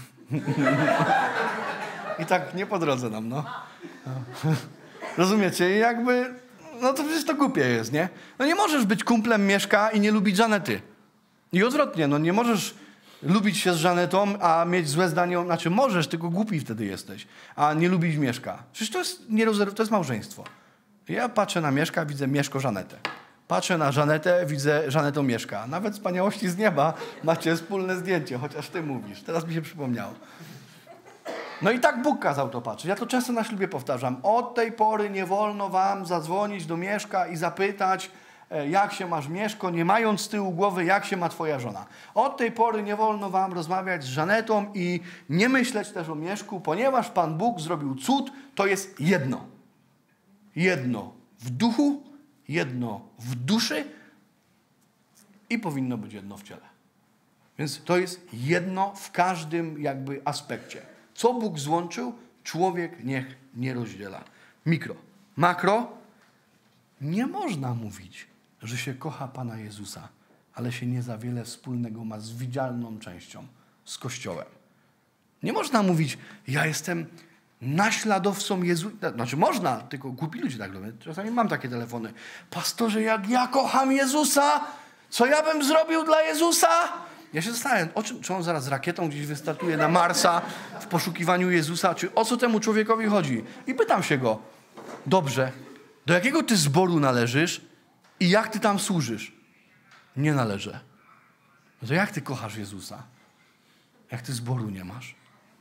I tak nie po drodze nam, no. Rozumiecie? I jakby, no to przecież to głupie jest, nie? No nie możesz być kumplem Mieszka i nie lubić Żanety. I odwrotnie, no nie możesz lubić się z Żanetą, a mieć złe zdanie, znaczy możesz, tylko głupi wtedy jesteś, a nie lubić Mieszka. Przecież to jest, nierozerw- to jest małżeństwo. Ja patrzę na Mieszka, widzę Mieszko Żanetę. Patrzę na Żanetę, widzę Żanetą Mieszka. Nawet Wspaniałości z nieba macie wspólne zdjęcie, chociaż ty mówisz. Teraz mi się przypomniało. No i tak Bóg kazał to patrzeć. Ja to często na ślubie powtarzam. Od tej pory nie wolno wam zadzwonić do Mieszka i zapytać, jak się masz Mieszko, nie mając z tyłu głowy, jak się ma twoja żona. Od tej pory nie wolno wam rozmawiać z Żanetą i nie myśleć też o Mieszku, ponieważ Pan Bóg zrobił cud, to jest jedno. Jedno w duchu, jedno w duszy i powinno być jedno w ciele. Więc to jest jedno w każdym jakby aspekcie. Co Bóg złączył, człowiek niech nie rozdziela. Mikro. Makro. Nie można mówić, że się kocha Pana Jezusa, ale się nie za wiele wspólnego ma z widzialną częścią, z Kościołem. Nie można mówić, ja jestem naśladowcą Jezusa. Znaczy można, tylko głupi ludzie tak robią. Czasami mam takie telefony. Pastorze, jak ja kocham Jezusa, co ja bym zrobił dla Jezusa? Ja się zastanawiam, o czym, czy on zaraz rakietą gdzieś wystartuje na Marsa w poszukiwaniu Jezusa, czy o co temu człowiekowi chodzi. I pytam się go, dobrze, do jakiego ty zboru należysz i jak ty tam służysz? Nie należę. No to jak ty kochasz Jezusa? Jak ty zboru nie masz?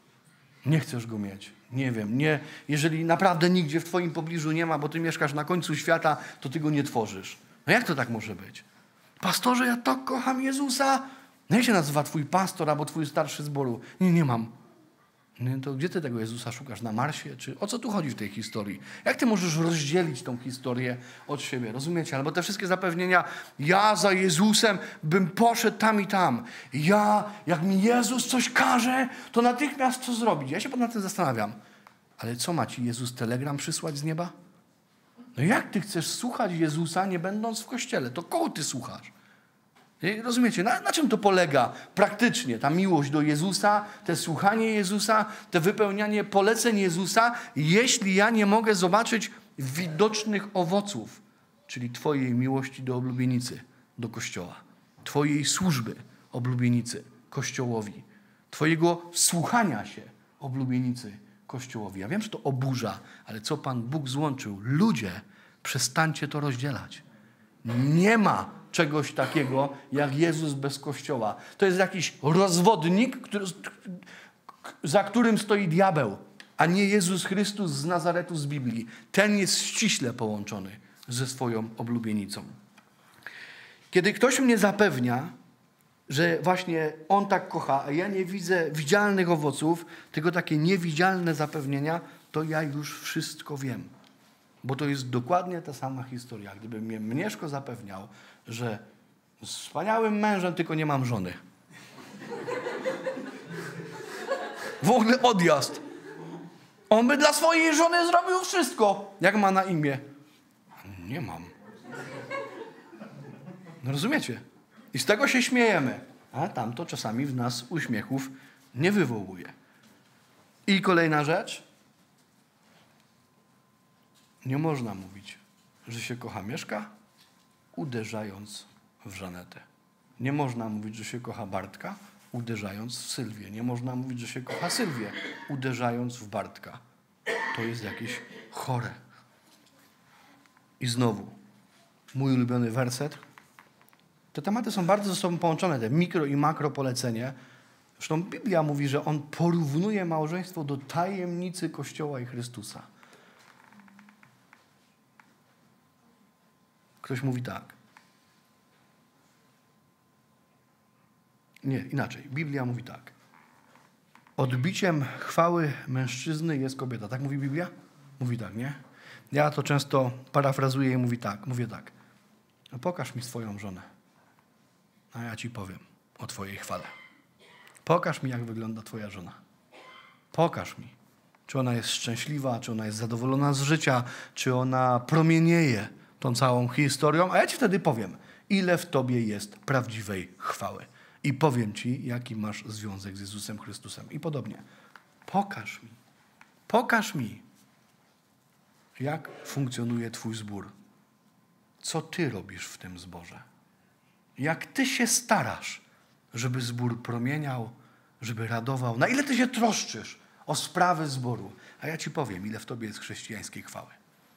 Nie chcesz go mieć. Nie wiem. Nie, jeżeli naprawdę nigdzie w twoim pobliżu nie ma, bo ty mieszkasz na końcu świata, to ty go nie tworzysz. No jak to tak może być? Pastorze, ja tak kocham Jezusa. No jak się nazywa twój pastor albo twój starszy zboru? Nie, nie mam. No to gdzie ty tego Jezusa szukasz? Na Marsie? Czy o co tu chodzi w tej historii? Jak ty możesz rozdzielić tą historię od siebie? Rozumiecie? Albo te wszystkie zapewnienia, ja za Jezusem bym poszedł tam i tam. Ja, jak mi Jezus coś każe, to natychmiast co zrobić? Ja się nad tym zastanawiam. Ale co ma ci Jezus telegram przysłać z nieba? No jak ty chcesz słuchać Jezusa, nie będąc w kościele? To kogo ty słuchasz? Rozumiecie? Na, na czym to polega praktycznie? Ta miłość do Jezusa, te słuchanie Jezusa, te wypełnianie poleceń Jezusa, jeśli ja nie mogę zobaczyć widocznych owoców, czyli twojej miłości do oblubienicy, do Kościoła, twojej służby oblubienicy Kościołowi, twojego słuchania się oblubienicy Kościołowi. Ja wiem, że to oburza, ale co Pan Bóg złączył? Ludzie, przestańcie to rozdzielać. Nie ma czegoś takiego jak Jezus bez Kościoła. To jest jakiś rozwodnik, który, za którym stoi diabeł, a nie Jezus Chrystus z Nazaretu z Biblii. Ten jest ściśle połączony ze swoją oblubienicą. Kiedy ktoś mnie zapewnia, że właśnie On tak kocha, a ja nie widzę widzialnych owoców, tylko takie niewidzialne zapewnienia, to ja już wszystko wiem. Bo to jest dokładnie ta sama historia. Gdyby mnie Mnieszko zapewniał, że z wspaniałym mężem, tylko nie mam żony. W ogóle odjazd. On by dla swojej żony zrobił wszystko. Jak ma na imię? Nie mam. No rozumiecie? I z tego się śmiejemy. A tamto czasami w nas uśmiechów nie wywołuje. I kolejna rzecz. Nie można mówić, że się kocha Mieszka, uderzając w Żanetę. Nie można mówić, że się kocha Bartka, uderzając w Sylwię. Nie można mówić, że się kocha Sylwię, uderzając w Bartka. To jest jakieś chore. I znowu, mój ulubiony werset. Te tematy są bardzo ze sobą połączone, te mikro i makro polecenie. Zresztą Biblia mówi, że on porównuje małżeństwo do tajemnicy Kościoła i Chrystusa. Ktoś mówi tak. Nie, inaczej. Biblia mówi tak. Odbiciem chwały mężczyzny jest kobieta. Tak mówi Biblia? Mówi tak, nie? Ja to często parafrazuję i mówi tak, mówię tak. No pokaż mi swoją żonę, a ja ci powiem o twojej chwale. Pokaż mi, jak wygląda twoja żona. Pokaż mi, czy ona jest szczęśliwa, czy ona jest zadowolona z życia, czy ona promienieje tą całą historią, a ja ci wtedy powiem, ile w tobie jest prawdziwej chwały. I powiem ci, jaki masz związek z Jezusem Chrystusem. I podobnie. Pokaż mi, pokaż mi, jak funkcjonuje twój zbór. Co ty robisz w tym zborze? Jak ty się starasz, żeby zbór promieniał, żeby radował? Na ile ty się troszczysz o sprawy zboru? A ja ci powiem, ile w tobie jest chrześcijańskiej chwały.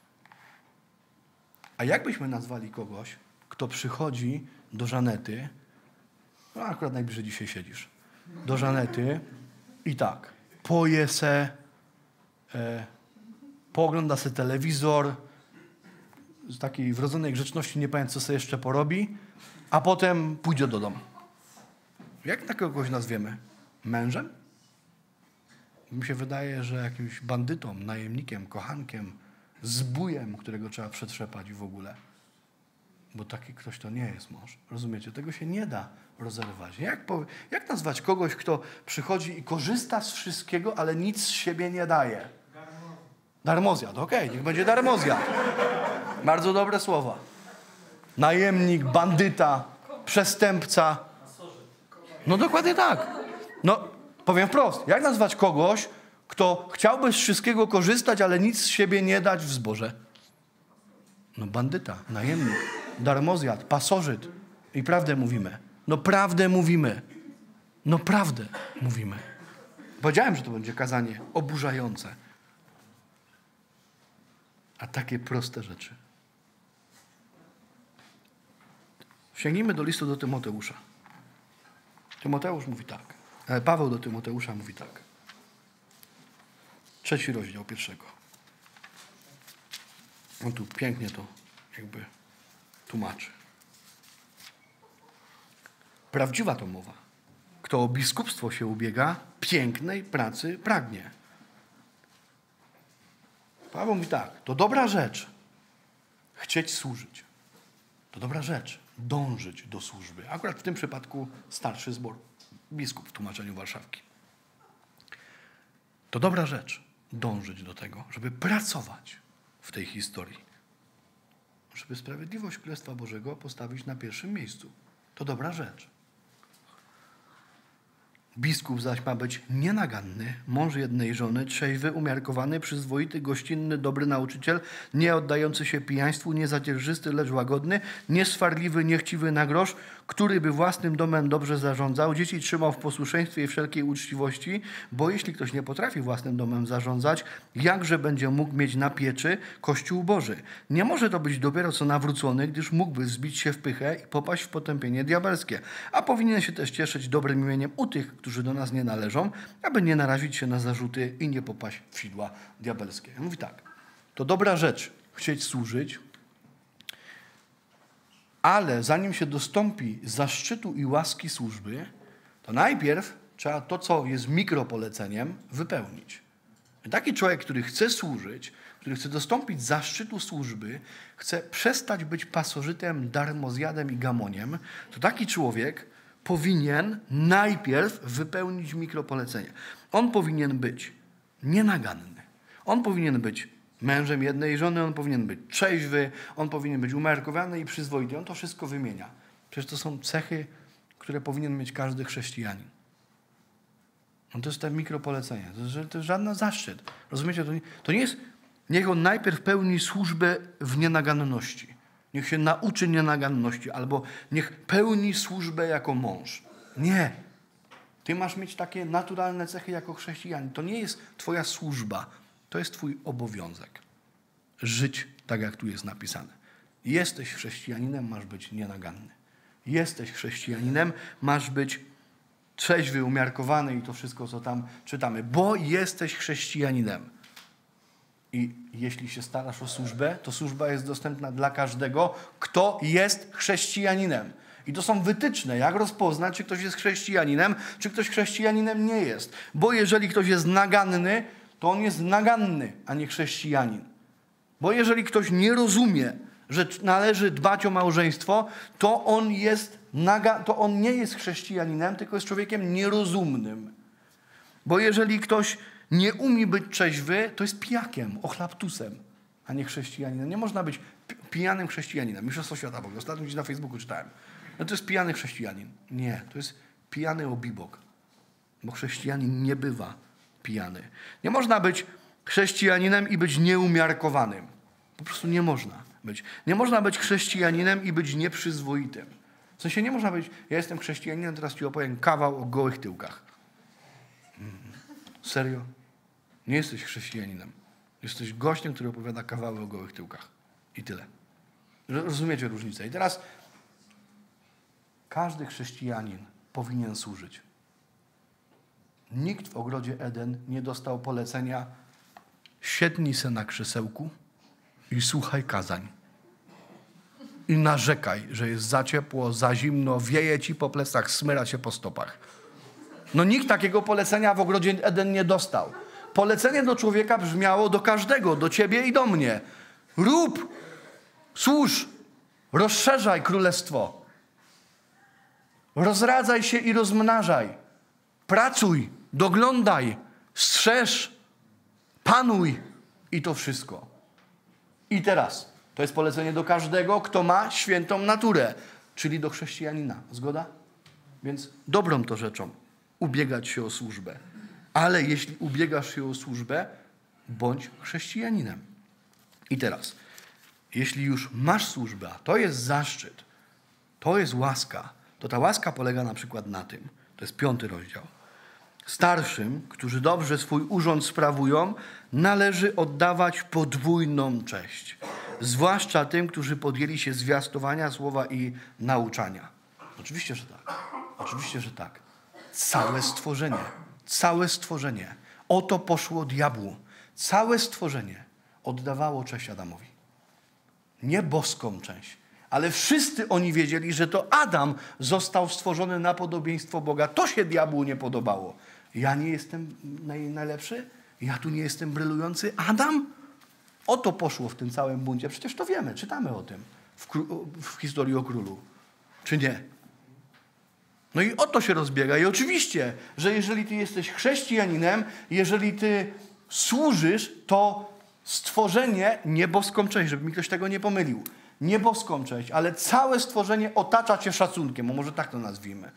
A jakbyśmy nazwali kogoś, kto przychodzi do Żanety, no akurat najbliżej dzisiaj siedzisz, do Żanety i tak, poje se, e, poogląda se telewizor, z takiej wrodzonej grzeczności nie pamięta, co sobie jeszcze porobi, a potem pójdzie do domu. Jak na kogoś nazwiemy? Mężem? Mi się wydaje, że jakimś bandytą, najemnikiem, kochankiem, zbójem, którego trzeba przetrzepać w ogóle. Bo taki ktoś to nie jest mąż. Rozumiecie? Tego się nie da rozerwać. Jak, powie, jak nazwać kogoś, kto przychodzi i korzysta z wszystkiego, ale nic z siebie nie daje? Darmozjad. Okej, okay, niech będzie darmozjad. Bardzo dobre słowa. Najemnik, bandyta, przestępca. No dokładnie tak. No, powiem wprost. Jak nazwać kogoś, kto chciałby z wszystkiego korzystać, ale nic z siebie nie dać w zborze? No bandyta, najemnik, darmozjad, pasożyt. I prawdę mówimy. No prawdę mówimy. No prawdę mówimy. Powiedziałem, że to będzie kazanie oburzające. A takie proste rzeczy. Sięgnijmy do listu do Tymoteusza. Tymoteusz mówi tak. Paweł do Tymoteusza mówi tak. Trzeci rozdział pierwszego. On tu pięknie to jakby tłumaczy. Prawdziwa to mowa. Kto o biskupstwo się ubiega, pięknej pracy pragnie. Paweł mówi tak. To dobra rzecz chcieć służyć. To dobra rzecz dążyć do służby. Akurat w tym przypadku starszy zbor. Biskup w tłumaczeniu Warszawki. To dobra rzecz dążyć do tego, żeby pracować w tej historii. Żeby sprawiedliwość Królestwa Bożego postawić na pierwszym miejscu. To dobra rzecz. Biskup zaś ma być nienaganny, mąż jednej żony, trzeźwy, umiarkowany, przyzwoity, gościnny, dobry nauczyciel, nie oddający się pijaństwu, nie zacierżysty, lecz łagodny, nieswarliwy, niechciwy na grosz, który by własnym domem dobrze zarządzał, dzieci trzymał w posłuszeństwie i wszelkiej uczciwości, bo jeśli ktoś nie potrafi własnym domem zarządzać, jakże będzie mógł mieć na pieczy Kościół Boży? Nie może to być dopiero co nawrócony, gdyż mógłby zbić się w pychę i popaść w potępienie diabelskie, a powinien się też cieszyć dobrym imieniem u tych, którzy do nas nie należą, aby nie narazić się na zarzuty i nie popaść w sidła diabelskie. Mówi tak, to dobra rzecz chcieć służyć, ale zanim się dostąpi zaszczytu i łaski służby, to najpierw trzeba to, co jest mikropoleceniem, wypełnić. Taki człowiek, który chce służyć, który chce dostąpić zaszczytu służby, chce przestać być pasożytem, darmozjadem i gamoniem, to taki człowiek powinien najpierw wypełnić mikropolecenie. On powinien być nienaganny. On powinien być mężem jednej żony, on powinien być trzeźwy, on powinien być umiarkowany i przyzwoity. On to wszystko wymienia. Przecież to są cechy, które powinien mieć każdy chrześcijanin. No to jest to mikropolecenie. To jest, to jest żaden zaszczyt. Rozumiecie? To nie, to nie jest... Niech on najpierw pełni służbę w nienaganności. Niech się nauczy nienaganności, albo niech pełni służbę jako mąż. Nie. Ty masz mieć takie naturalne cechy jako chrześcijanin. To nie jest twoja służba. To jest twój obowiązek. Żyć tak, jak tu jest napisane. Jesteś chrześcijaninem, masz być nienaganny. Jesteś chrześcijaninem, masz być trzeźwy, umiarkowany i to wszystko, co tam czytamy. Bo jesteś chrześcijaninem. I jeśli się starasz o służbę, to służba jest dostępna dla każdego, kto jest chrześcijaninem. I to są wytyczne, jak rozpoznać, czy ktoś jest chrześcijaninem, czy ktoś chrześcijaninem nie jest. Bo jeżeli ktoś jest naganny, to on jest naganny, a nie chrześcijanin. Bo jeżeli ktoś nie rozumie, że należy dbać o małżeństwo, to on jest naga- to on nie jest chrześcijaninem, tylko jest człowiekiem nierozumnym. Bo jeżeli ktoś nie umie być trzeźwy, to jest pijakiem, ochlaptusem, a nie chrześcijaninem. Nie można być pijanym chrześcijaninem. Mistrzostwo świata w ogóle. Ostatnio gdzieś na Facebooku czytałem. No to jest pijany chrześcijanin. Nie, to jest pijany obibok. Bo chrześcijanin nie bywa pijany. Nie można być chrześcijaninem i być nieumiarkowanym. Po prostu nie można być. Nie można być chrześcijaninem i być nieprzyzwoitym. W sensie nie można być, ja jestem chrześcijaninem, teraz ci opowiem kawał o gołych tyłkach. Mm. Serio? Nie jesteś chrześcijaninem. Jesteś gościem, który opowiada kawały o gołych tyłkach. I tyle. Rozumiecie różnicę? I teraz każdy chrześcijanin powinien służyć. Nikt w ogrodzie Eden nie dostał polecenia siednij se na krzesełku i słuchaj kazań. i narzekaj, że jest za ciepło, za zimno, wieje ci po plecach, smyra się po stopach. No nikt takiego polecenia w ogrodzie Eden nie dostał. Polecenie do człowieka brzmiało do każdego, do ciebie i do mnie. Rób, służ, rozszerzaj królestwo. Rozradzaj się i rozmnażaj. Pracuj, doglądaj, strzeż, panuj i to wszystko. I teraz, to jest polecenie do każdego, kto ma świętą naturę, czyli do chrześcijanina. Zgoda? Więc dobrą to rzeczą ubiegać się o służbę. Ale jeśli ubiegasz się o służbę, bądź chrześcijaninem. I teraz, jeśli już masz służbę, a to jest zaszczyt, to jest łaska, to ta łaska polega na przykład na tym, to jest piąty rozdział. Starszym, którzy dobrze swój urząd sprawują, należy oddawać podwójną cześć. Zwłaszcza tym, którzy podjęli się zwiastowania słowa i nauczania. Oczywiście, że tak. Oczywiście, że tak. Całe stworzenie. Całe stworzenie. O to poszło diabłu. Całe stworzenie oddawało cześć Adamowi. Nie boską cześć. Ale wszyscy oni wiedzieli, że to Adam został stworzony na podobieństwo Boga. To się diabłu nie podobało. Ja nie jestem naj, najlepszy? Ja tu nie jestem brylujący? Adam? O to poszło w tym całym buncie. Przecież to wiemy, czytamy o tym w, w historii o królu. Czy nie? No i o to się rozbiega. I oczywiście, że jeżeli ty jesteś chrześcijaninem, jeżeli ty służysz, to stworzenie, nie boską cześć, żeby mi ktoś tego nie pomylił, nie boską cześć, ale całe stworzenie otacza cię szacunkiem, a może tak to nazwijmy.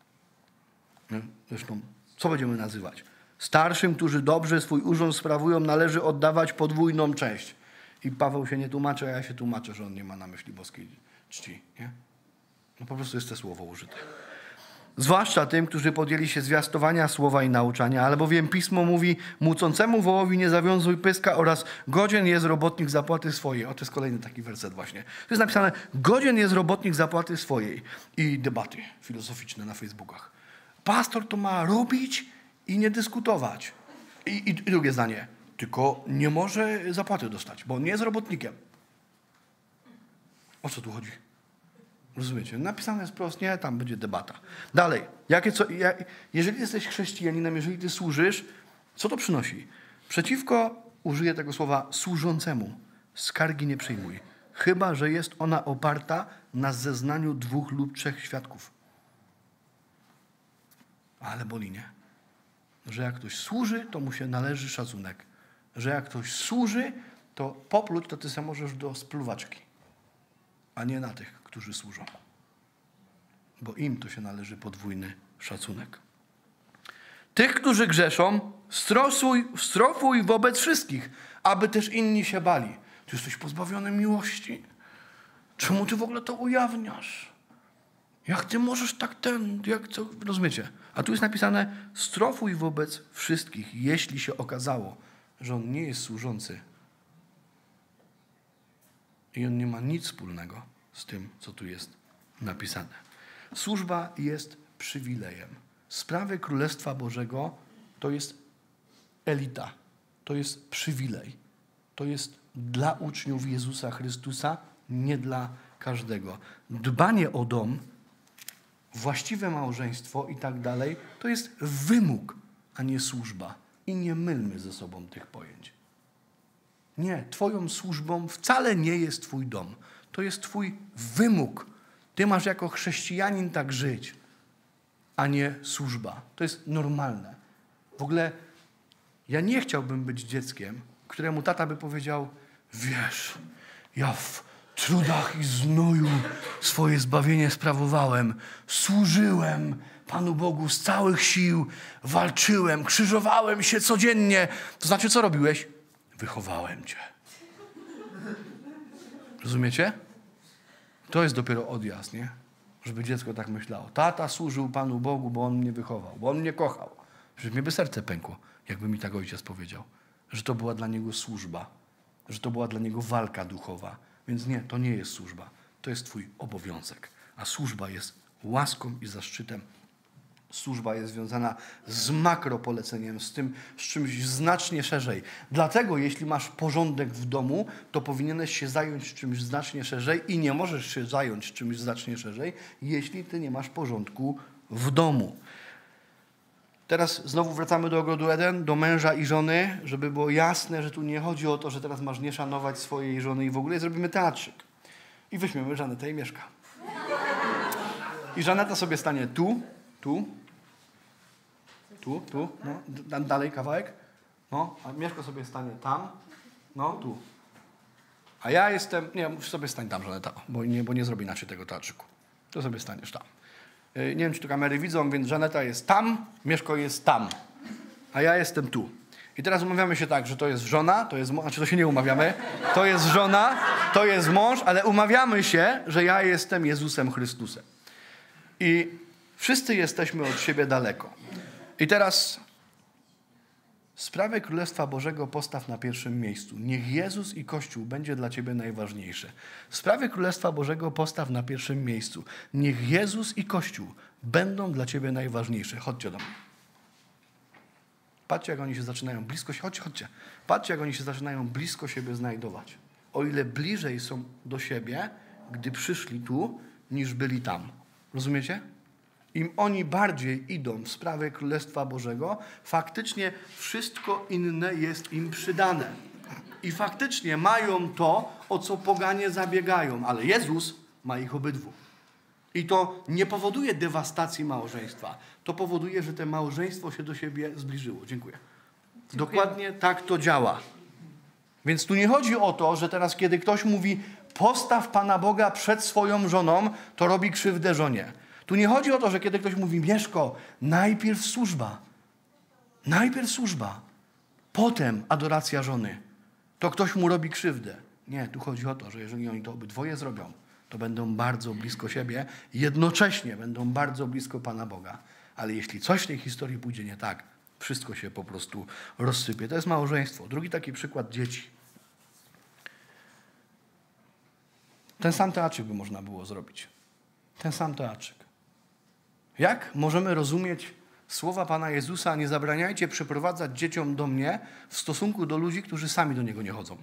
Zresztą, co będziemy nazywać? Starszym, którzy dobrze swój urząd sprawują, należy oddawać podwójną cześć. I Paweł się nie tłumaczy, a ja się tłumaczę, że on nie ma na myśli boskiej czci. Nie? No po prostu jest to słowo użyte. Zwłaszcza tym, którzy podjęli się zwiastowania słowa i nauczania, albowiem Pismo mówi, mucącemu wołowi nie zawiązuj pyska oraz godzien jest robotnik zapłaty swojej. O, to jest kolejny taki werset właśnie. To jest napisane, godzien jest robotnik zapłaty swojej. I debaty filozoficzne na Facebookach. Pastor to ma robić i nie dyskutować. I, i, i drugie zdanie, tylko nie może zapłaty dostać, bo on nie jest robotnikiem. O co tu chodzi? Rozumiecie? Napisane jest prosto, nie, tam będzie debata. Dalej, jakie co, jak, jeżeli jesteś chrześcijaninem, jeżeli ty służysz, co to przynosi? Przeciwko, użyję tego słowa, służącemu, skargi nie przyjmuj. Chyba że jest ona oparta na zeznaniu dwóch lub trzech świadków. Ale boli, nie? Że jak ktoś służy, to mu się należy szacunek. Że jak ktoś służy, to popluć, to ty sam możesz do spluwaczki, a nie na tych, którzy służą. Bo im to się należy podwójny szacunek. Tych, którzy grzeszą, strofuj, strofuj wobec wszystkich, aby też inni się bali. Ty jesteś pozbawiony miłości. Czemu ty w ogóle to ujawniasz? Jak ty możesz tak ten, jak to, rozumiecie? A tu jest napisane, strofuj wobec wszystkich, jeśli się okazało, że on nie jest służący. I on nie ma nic wspólnego z tym, co tu jest napisane. Służba jest przywilejem. Sprawy Królestwa Bożego to jest elita. To jest przywilej. To jest dla uczniów Jezusa Chrystusa, nie dla każdego. Dbanie o dom, właściwe małżeństwo i tak dalej, to jest wymóg, a nie służba. I nie mylmy ze sobą tych pojęć. Nie, twoją służbą wcale nie jest twój dom. To jest twój wymóg. Ty masz jako chrześcijanin tak żyć, a nie służba. To jest normalne. W ogóle ja nie chciałbym być dzieckiem, któremu tata by powiedział, wiesz, ja w trudach i znoju swoje zbawienie sprawowałem, służyłem Panu Bogu z całych sił, walczyłem, krzyżowałem się codziennie. To znaczy, co robiłeś? Wychowałem cię. Rozumiecie? To jest dopiero odjazd, nie? Żeby dziecko tak myślało. Tata służył Panu Bogu, bo on mnie wychował, bo on mnie kochał. Że mnie by serce pękło, jakby mi tak ojciec powiedział. Że to była dla niego służba. Że to była dla niego walka duchowa. Więc nie, to nie jest służba. To jest twój obowiązek. A służba jest łaską i zaszczytem Służba jest związana z makropoleceniem, z tym, z czymś znacznie szerzej. Dlatego jeśli masz porządek w domu, to powinieneś się zająć czymś znacznie szerzej i nie możesz się zająć czymś znacznie szerzej, jeśli ty nie masz porządku w domu. Teraz znowu wracamy do ogrodu Eden, do męża i żony, żeby było jasne, że tu nie chodzi o to, że teraz masz nie szanować swojej żony i w ogóle zrobimy teatrzyk. I weźmiemy Żanetę i Mieszka. I Żaneta sobie stanie tu, tu, tu, tu, no, d- dalej kawałek, no, a Mieszko sobie stanie tam, no, tu. A ja jestem, nie, sobie stań tam, Żaneta, bo nie, bo nie zrobię inaczej tego teatrzyku. To sobie staniesz tam. Nie wiem, czy tu kamery widzą, więc Żaneta jest tam, Mieszko jest tam, a ja jestem tu. I teraz umawiamy się tak, że to jest żona, to jest, znaczy to się nie umawiamy, to jest żona, to jest mąż, ale umawiamy się, że ja jestem Jezusem Chrystusem. I wszyscy jesteśmy od siebie daleko. I teraz sprawę Królestwa Bożego postaw na pierwszym miejscu. Niech Jezus i Kościół będzie dla ciebie najważniejsze. Sprawy Królestwa Bożego postaw na pierwszym miejscu. Niech Jezus i Kościół będą dla ciebie najważniejsze. Chodźcie do mnie. Patrzcie, jak oni się zaczynają blisko się, chodźcie, chodźcie. Patrzcie, jak oni się zaczynają blisko siebie znajdować. O ile bliżej są do siebie, gdy przyszli tu, niż byli tam. Rozumiecie? Im oni bardziej idą w sprawy Królestwa Bożego, faktycznie wszystko inne jest im przydane. I faktycznie mają to, o co poganie zabiegają. Ale Jezus ma ich obydwu. I to nie powoduje dewastacji małżeństwa. To powoduje, że to małżeństwo się do siebie zbliżyło. Dziękuję. Dziękuję. Dokładnie tak to działa. Więc tu nie chodzi o to, że teraz kiedy ktoś mówi postaw Pana Boga przed swoją żoną, to robi krzywdę żonie. Tu nie chodzi o to, że kiedy ktoś mówi Mieszko, najpierw służba. Najpierw służba. Potem adoracja żony. To ktoś mu robi krzywdę. Nie, tu chodzi o to, że jeżeli oni to obydwoje zrobią, to będą bardzo blisko siebie, jednocześnie będą bardzo blisko Pana Boga. Ale jeśli coś w tej historii pójdzie nie tak, wszystko się po prostu rozsypie. To jest małżeństwo. Drugi taki przykład dzieci. Ten sam teatrzyk by można było zrobić. Ten sam teatrzyk. Jak możemy rozumieć słowa Pana Jezusa, nie zabraniajcie przyprowadzać dzieciom do mnie w stosunku do ludzi, którzy sami do Niego nie chodzą?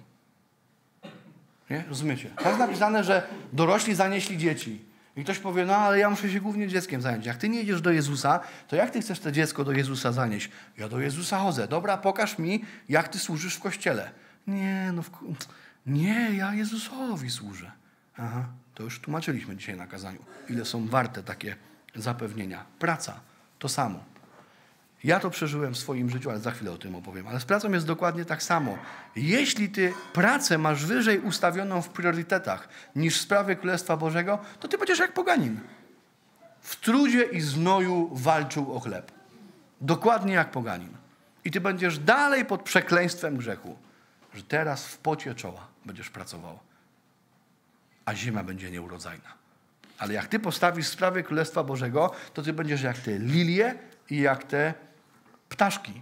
Nie? Rozumiecie? Tak jest napisane, że dorośli zanieśli dzieci. I ktoś powie, no ale ja muszę się głównie dzieckiem zająć. Jak ty nie idziesz do Jezusa, to jak ty chcesz to dziecko do Jezusa zanieść? Ja do Jezusa chodzę. Dobra, pokaż mi, jak ty służysz w kościele. Nie, no w... nie, ja Jezusowi służę. Aha, to już tłumaczyliśmy dzisiaj na kazaniu. Ile są warte takie zapewnienia. Praca, to samo. Ja to przeżyłem w swoim życiu, ale za chwilę o tym opowiem. Ale z pracą jest dokładnie tak samo. Jeśli ty pracę masz wyżej ustawioną w priorytetach niż sprawy Królestwa Bożego, to ty będziesz jak poganin. W trudzie i znoju walczył o chleb. Dokładnie jak poganin. I ty będziesz dalej pod przekleństwem grzechu, że teraz w pocie czoła będziesz pracował, a ziemia będzie nieurodzajna. Ale jak ty postawisz sprawy Królestwa Bożego, to ty będziesz jak te lilie i jak te ptaszki.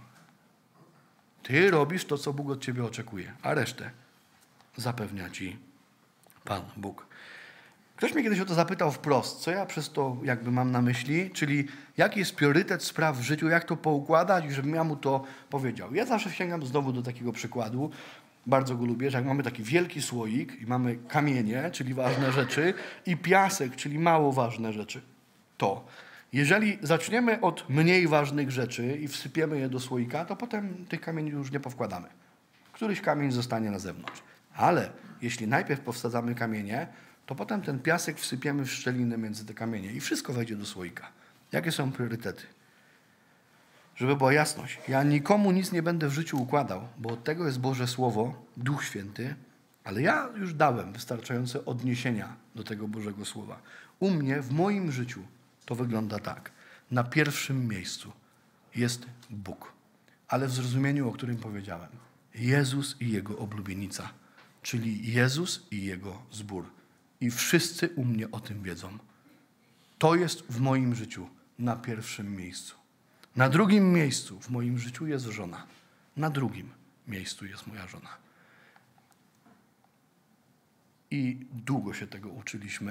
Ty robisz to, co Bóg od ciebie oczekuje, a resztę zapewnia ci Pan Bóg. Ktoś mnie kiedyś o to zapytał wprost, co ja przez to jakby mam na myśli, czyli jaki jest priorytet spraw w życiu, jak to poukładać i żebym ja mu to powiedział. Ja zawsze sięgam znowu do takiego przykładu, bardzo go lubię, że jak mamy taki wielki słoik i mamy kamienie, czyli ważne rzeczy, i piasek, czyli mało ważne rzeczy, to jeżeli zaczniemy od mniej ważnych rzeczy i wsypiemy je do słoika, to potem tych kamieni już nie powkładamy. Któryś kamień zostanie na zewnątrz. Ale jeśli najpierw powsadzamy kamienie, to potem ten piasek wsypiemy w szczeliny między te kamienie i wszystko wejdzie do słoika. Jakie są priorytety? Żeby była jasność, ja nikomu nic nie będę w życiu układał, bo od tego jest Boże Słowo, Duch Święty, ale ja już dałem wystarczające odniesienia do tego Bożego Słowa. U mnie, w moim życiu to wygląda tak. Na pierwszym miejscu jest Bóg, ale w zrozumieniu, o którym powiedziałem. Jezus i Jego oblubienica, czyli Jezus i Jego zbór. I wszyscy u mnie o tym wiedzą. To jest w moim życiu na pierwszym miejscu. Na drugim miejscu w moim życiu jest żona. Na drugim miejscu jest moja żona. I długo się tego uczyliśmy,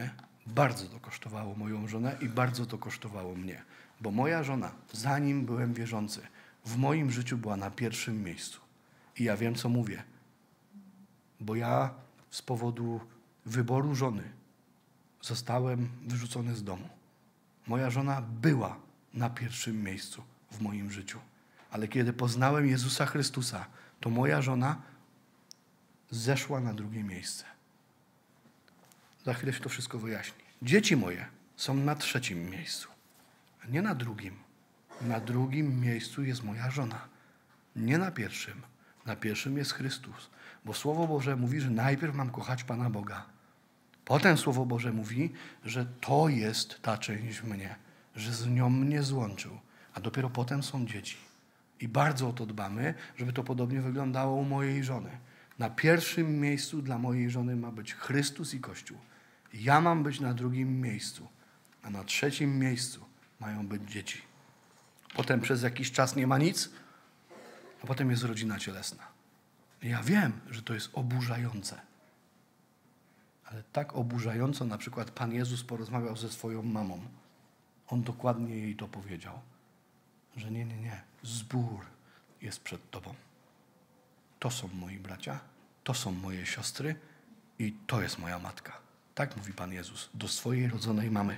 Bardzo to kosztowało moją żonę i bardzo to kosztowało mnie. Bo moja żona, zanim byłem wierzący, w moim życiu była na pierwszym miejscu. I ja wiem, co mówię. Bo ja z powodu wyboru żony zostałem wyrzucony z domu. Moja żona była na pierwszym miejscu w moim życiu. Ale kiedy poznałem Jezusa Chrystusa, to moja żona zeszła na drugie miejsce. Za chwilę się to wszystko wyjaśni. Dzieci moje są na trzecim miejscu, a nie na drugim. Na drugim miejscu jest moja żona. Nie na pierwszym. Na pierwszym jest Chrystus. Bo Słowo Boże mówi, że najpierw mam kochać Pana Boga. Potem Słowo Boże mówi, że to jest ta część mnie, że z nią mnie złączył. A dopiero potem są dzieci. I bardzo o to dbamy, żeby to podobnie wyglądało u mojej żony. Na pierwszym miejscu dla mojej żony ma być Chrystus i Kościół. Ja mam być na drugim miejscu, a na trzecim miejscu mają być dzieci. Potem przez jakiś czas nie ma nic, a potem jest rodzina cielesna. Ja wiem, że to jest oburzające. Ale tak oburzająco na przykład Pan Jezus porozmawiał ze swoją mamą. On dokładnie jej to powiedział. Że nie, nie, nie. Zbór jest przed tobą. To są moi bracia, to są moje siostry i to jest moja matka. Tak mówi Pan Jezus do swojej rodzonej mamy.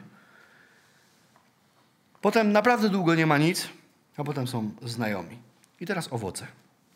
Potem naprawdę długo nie ma nic, a potem są znajomi. I teraz owoce.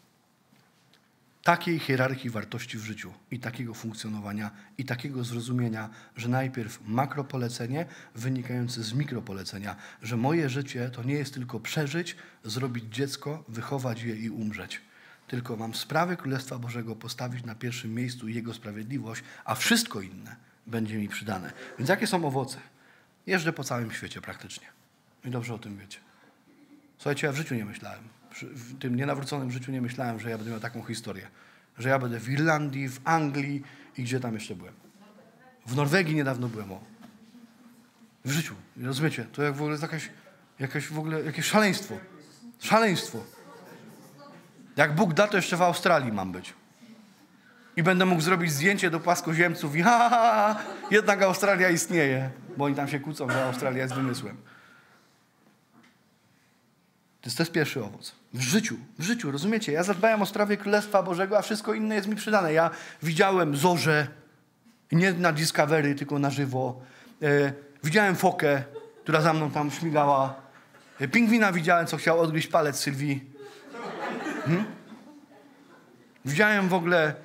Takiej hierarchii wartości w życiu i takiego funkcjonowania i takiego zrozumienia, że najpierw makropolecenie wynikające z mikropolecenia, że moje życie to nie jest tylko przeżyć, zrobić dziecko, wychować je i umrzeć. Tylko mam sprawy Królestwa Bożego postawić na pierwszym miejscu i Jego sprawiedliwość, a wszystko inne będzie mi przydane. Więc jakie są owoce? Jeżdżę po całym świecie praktycznie. I dobrze o tym wiecie. Słuchajcie, ja w życiu nie myślałem. W tym nienawróconym życiu nie myślałem, że ja będę miał taką historię. Że ja będę w Irlandii, w Anglii i gdzie tam jeszcze byłem. W Norwegii niedawno byłem. O. W życiu. Rozumiecie? To jak w ogóle jest jakaś, jakaś w ogóle jakieś szaleństwo. Szaleństwo. Jak Bóg da, to jeszcze w Australii mam być. I będę mógł zrobić zdjęcie do płaskoziemców i ha, ha, ha, jednak Australia istnieje. Bo oni tam się kłócą, że Australia jest wymysłem. To jest, to jest pierwszy owoc. W życiu, w życiu, rozumiecie? Ja zadbałem o sprawie Królestwa Bożego, a wszystko inne jest mi przydane. Ja widziałem zorzę, nie na Discovery, tylko na żywo. E, widziałem fokę, która za mną tam śmigała. E, pingwina widziałem, co chciał odgryźć palec Sylwii. Hmm? Widziałem w ogóle e,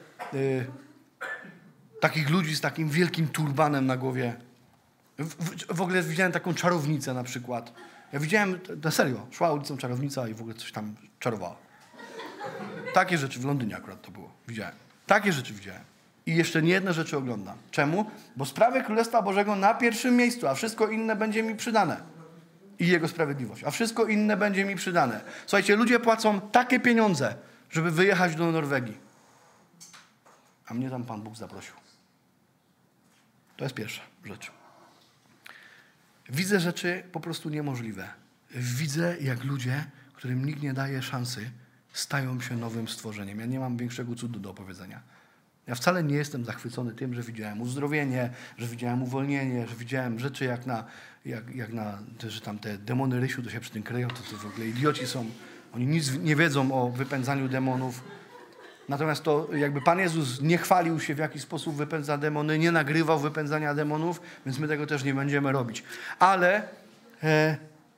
takich ludzi z takim wielkim turbanem na głowie. W, w, w ogóle widziałem taką czarownicę na przykład. Ja widziałem, na serio, szła ulicą czarownica i w ogóle coś tam czarowała. Takie rzeczy w Londynie akurat to było. Widziałem. Takie rzeczy widziałem. I jeszcze nie jedne rzeczy oglądam. Czemu? Bo sprawy Królestwa Bożego na pierwszym miejscu, a wszystko inne będzie mi przydane. I Jego sprawiedliwość. A wszystko inne będzie mi przydane. Słuchajcie, ludzie płacą takie pieniądze, żeby wyjechać do Norwegii. A mnie tam Pan Bóg zaprosił. To jest pierwsza rzecz. Widzę rzeczy po prostu niemożliwe. Widzę, jak ludzie, którym nikt nie daje szansy, stają się nowym stworzeniem. Ja nie mam większego cudu do opowiedzenia. Ja wcale nie jestem zachwycony tym, że widziałem uzdrowienie, że widziałem uwolnienie, że widziałem rzeczy jak na, jak, jak na że tam te demony Rysiu to się przy tym kryją, to, to w ogóle idioci są. Oni nic nie wiedzą o wypędzaniu demonów. Natomiast to jakby Pan Jezus nie chwalił się, w jaki sposób wypędza demony, nie nagrywał wypędzania demonów, więc my tego też nie będziemy robić. Ale e,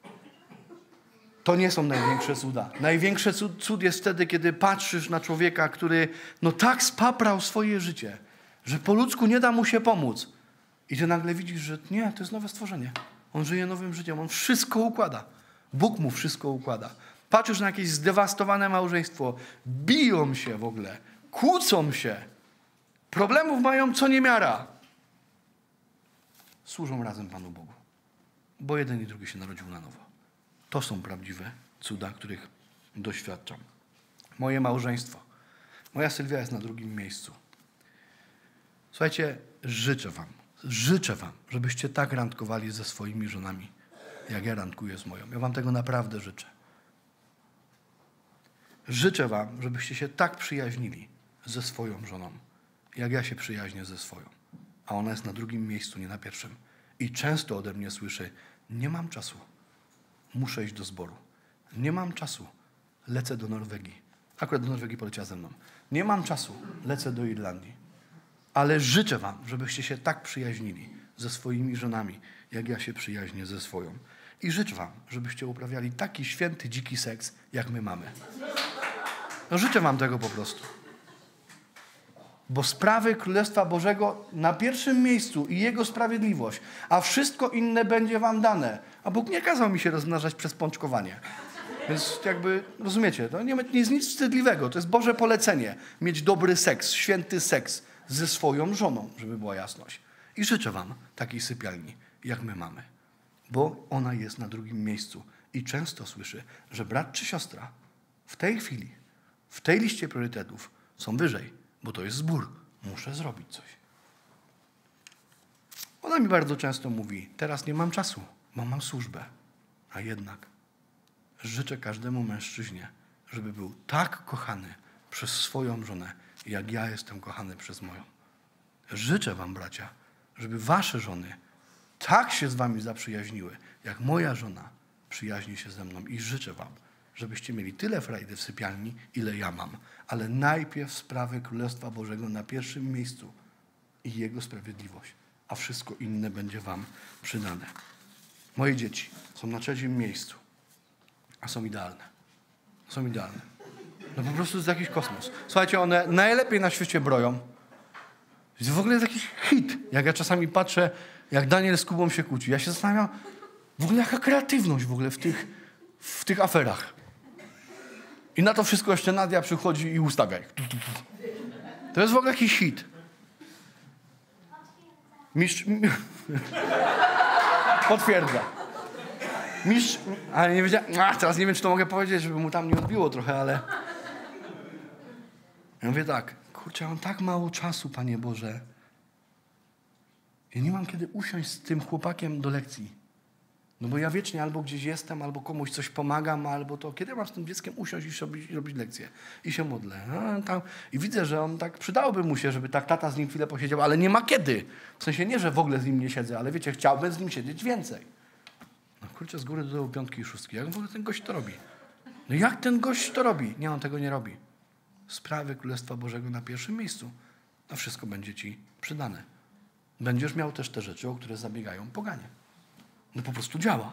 to nie są największe cuda. Największy cud, cud jest wtedy, kiedy patrzysz na człowieka, który no tak spaprał swoje życie, że po ludzku nie da mu się pomóc. I ty nagle widzisz, że nie, to jest nowe stworzenie. On żyje nowym życiem, on wszystko układa. Bóg mu wszystko układa. Patrzysz na jakieś zdewastowane małżeństwo, biją się w ogóle, kłócą się, problemów mają co niemiara. Służą razem Panu Bogu, bo jeden i drugi się narodził na nowo. To są prawdziwe cuda, których doświadczam. Moje małżeństwo. Moja Sylwia jest na drugim miejscu. Słuchajcie, życzę wam, życzę wam, żebyście tak randkowali ze swoimi żonami, jak ja randkuję z moją. Ja wam tego naprawdę życzę. Życzę wam, żebyście się tak przyjaźnili ze swoją żoną, jak ja się przyjaźnię ze swoją. A ona jest na drugim miejscu, nie na pierwszym. I często ode mnie słyszy, nie mam czasu, muszę iść do zboru. Nie mam czasu, lecę do Norwegii. Akurat do Norwegii poleciała ze mną. Nie mam czasu, lecę do Irlandii. Ale życzę wam, żebyście się tak przyjaźnili ze swoimi żonami, jak ja się przyjaźnię ze swoją. I życzę wam, żebyście uprawiali taki święty, dziki seks, jak my mamy. No życzę wam tego po prostu. Bo sprawy Królestwa Bożego na pierwszym miejscu i Jego sprawiedliwość, a wszystko inne będzie wam dane. A Bóg nie kazał mi się rozmnażać przez pączkowanie. Więc jakby, rozumiecie, to nie jest nic wstydliwego. To jest Boże polecenie. Mieć dobry seks, święty seks ze swoją żoną, żeby była jasność. I życzę wam takiej sypialni, jak my mamy. Bo ona jest na drugim miejscu. I często słyszę, że brat czy siostra w tej chwili, w tej liście priorytetów są wyżej, bo to jest zbór. Muszę zrobić coś. Ona mi bardzo często mówi, teraz nie mam czasu, bo mam służbę. A jednak życzę każdemu mężczyźnie, żeby był tak kochany przez swoją żonę, jak ja jestem kochany przez moją. Życzę wam, bracia, żeby wasze żony tak się z wami zaprzyjaźniły, jak moja żona przyjaźni się ze mną. I życzę wam, żebyście mieli tyle frajdy w sypialni, ile ja mam. Ale najpierw sprawy Królestwa Bożego na pierwszym miejscu i Jego sprawiedliwość, a wszystko inne będzie wam przydane. Moje dzieci są na trzecim miejscu, a są idealne. Są idealne. No po prostu jest jakiś kosmos. Słuchajcie, one najlepiej na świecie broją. Jest w ogóle jest jakiś hit. Jak ja czasami patrzę, jak Daniel z Kubą się kłóci. Ja się zastanawiam, w ogóle jaka kreatywność w ogóle w tych, w tych aferach. I na to wszystko jeszcze Nadia przychodzi i ustawia ich. To jest w ogóle jakiś hit. Mistrz... Potwierdza. Mistrz... Ale nie wiedziałem... Ach, teraz nie wiem, czy to mogę powiedzieć, żeby mu tam nie odbiło trochę, ale... Ja mówię tak. Kurczę, ja mam tak mało czasu, Panie Boże. Ja nie mam kiedy usiąść z tym chłopakiem do lekcji. No bo ja wiecznie albo gdzieś jestem, albo komuś coś pomagam, albo to. Kiedy mam z tym dzieckiem usiąść i robić, robić lekcję? I się modlę. No, tam. I widzę, że on tak przydałoby mu się, żeby tak tata z nim chwilę posiedział, ale nie ma kiedy. W sensie nie, że w ogóle z nim nie siedzę, ale wiecie, chciałbym z nim siedzieć więcej. No kurczę, z góry do dołu piątki i szóstki. Jak w ogóle ten gość to robi? No jak ten gość to robi? Nie, on tego nie robi. Sprawy Królestwa Bożego na pierwszym miejscu. A wszystko będzie ci przydane. Będziesz miał też te rzeczy, o które zabiegają poganie. No po prostu działa.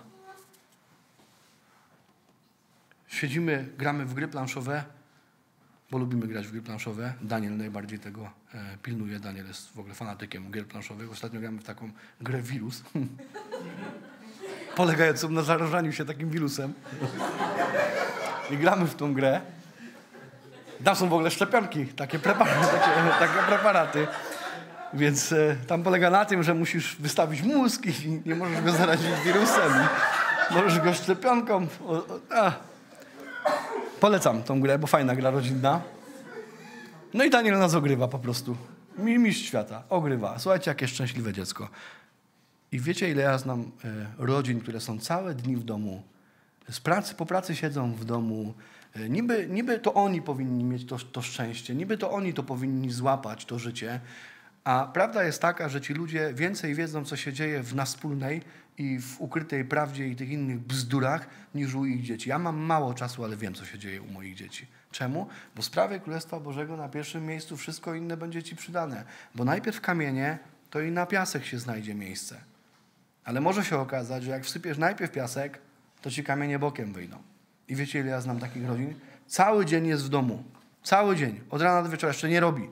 Siedzimy, gramy w gry planszowe, bo lubimy grać w gry planszowe. Daniel najbardziej tego e, pilnuje. Daniel jest w ogóle fanatykiem gier planszowych. Ostatnio gramy w taką grę wirus. Polegającą na zarażaniu się takim wirusem. I gramy w tą grę. Tam są w ogóle szczepionki, takie preparaty. Takie, takie preparaty. Więc e, tam polega na tym, że musisz wystawić mózg i nie możesz go zarazić wirusem. Możesz go szczepionką. O, o, a. Polecam tą grę, bo fajna gra rodzinna. No i Daniel nas ogrywa po prostu. Mistrz świata. Ogrywa. Słuchajcie, jakie szczęśliwe dziecko. I wiecie, ile ja znam e, rodzin, które są całe dni w domu. Z pracy, po pracy siedzą w domu. E, niby, niby to oni powinni mieć to, to szczęście. Niby to oni to powinni złapać, to życie. A prawda jest taka, że ci ludzie więcej wiedzą, co się dzieje w nas wspólnej i w ukrytej prawdzie i tych innych bzdurach, niż u ich dzieci. Ja mam mało czasu, ale wiem, co się dzieje u moich dzieci. Czemu? Bo sprawy Królestwa Bożego na pierwszym miejscu, wszystko inne będzie ci przydane. Bo najpierw kamienie, to i na piasek się znajdzie miejsce. Ale może się okazać, że jak wsypiesz najpierw piasek, to ci kamienie bokiem wyjdą. I wiecie, ile ja znam takich rodzin? Cały dzień jest w domu. Cały dzień. Od rana do wieczora jeszcze nie robi.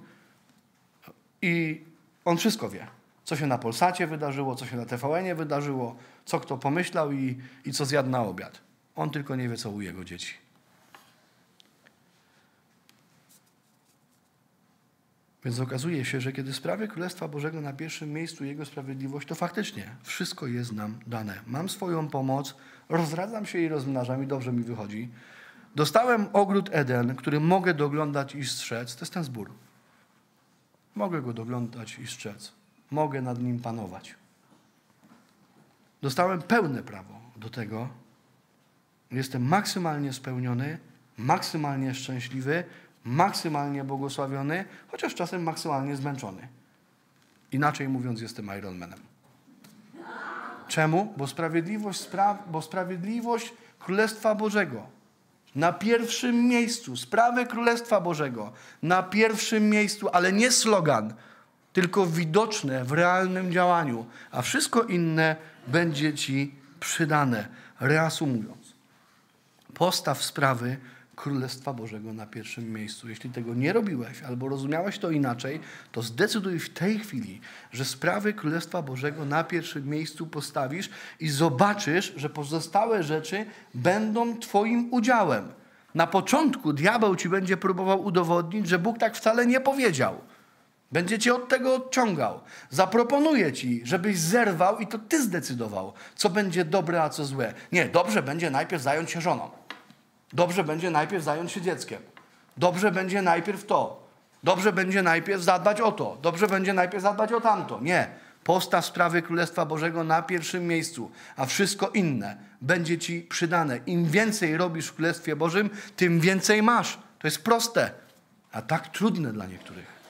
I on wszystko wie, co się na Polsacie wydarzyło, co się na T V N-ie wydarzyło, co kto pomyślał i, i co zjadł na obiad. On tylko nie wie, co u jego dzieci. Więc okazuje się, że kiedy sprawy Królestwa Bożego na pierwszym miejscu, Jego sprawiedliwość, to faktycznie wszystko jest nam dane. Mam swoją pomoc, rozradzam się i rozmnażam i dobrze mi wychodzi. Dostałem ogród Eden, który mogę doglądać i strzec. To jest ten zbór. Mogę go doglądać i strzec. Mogę nad nim panować. Dostałem pełne prawo do tego. Jestem maksymalnie spełniony, maksymalnie szczęśliwy, maksymalnie błogosławiony, chociaż czasem maksymalnie zmęczony. Inaczej mówiąc, jestem Ironmanem. Czemu? Bo sprawiedliwość, spra- bo sprawiedliwość Królestwa Bożego na pierwszym miejscu, sprawy Królestwa Bożego na pierwszym miejscu, ale nie slogan, tylko widoczne w realnym działaniu, a wszystko inne będzie ci przydane. Reasumując, postaw sprawy Królestwa Bożego na pierwszym miejscu. Jeśli tego nie robiłeś albo rozumiałeś to inaczej, to zdecyduj w tej chwili, że sprawy Królestwa Bożego na pierwszym miejscu postawisz i zobaczysz, że pozostałe rzeczy będą twoim udziałem. Na początku diabeł ci będzie próbował udowodnić, że Bóg tak wcale nie powiedział. Będzie cię od tego odciągał. Zaproponuje ci, żebyś zerwał i to ty zdecydował, co będzie dobre, a co złe. Nie, dobrze będzie najpierw zająć się żoną. Dobrze będzie najpierw zająć się dzieckiem. Dobrze będzie najpierw to. Dobrze będzie najpierw zadbać o to. Dobrze będzie najpierw zadbać o tamto. Nie. Postaw sprawy Królestwa Bożego na pierwszym miejscu, a wszystko inne będzie ci przydane. Im więcej robisz w Królestwie Bożym, tym więcej masz. To jest proste, a tak trudne dla niektórych.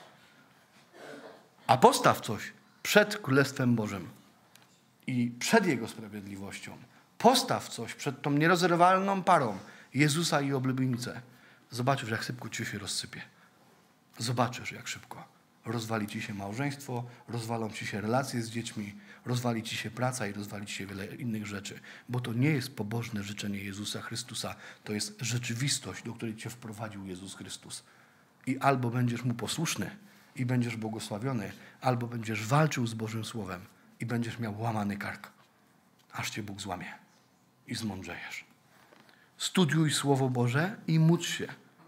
A postaw coś przed Królestwem Bożym i przed Jego sprawiedliwością. Postaw coś przed tą nierozerwalną parą Jezusa i oblubienicę. Zobaczysz, jak szybko ci się rozsypie. Zobaczysz, jak szybko. Rozwali ci się małżeństwo, rozwalą ci się relacje z dziećmi, rozwali ci się praca i rozwali ci się wiele innych rzeczy. Bo to nie jest pobożne życzenie Jezusa Chrystusa. To jest rzeczywistość, do której cię wprowadził Jezus Chrystus. I albo będziesz Mu posłuszny i będziesz błogosławiony, albo będziesz walczył z Bożym Słowem i będziesz miał łamany kark, aż cię Bóg złamie i zmądrzejesz. Studiuj Słowo Boże i módl się.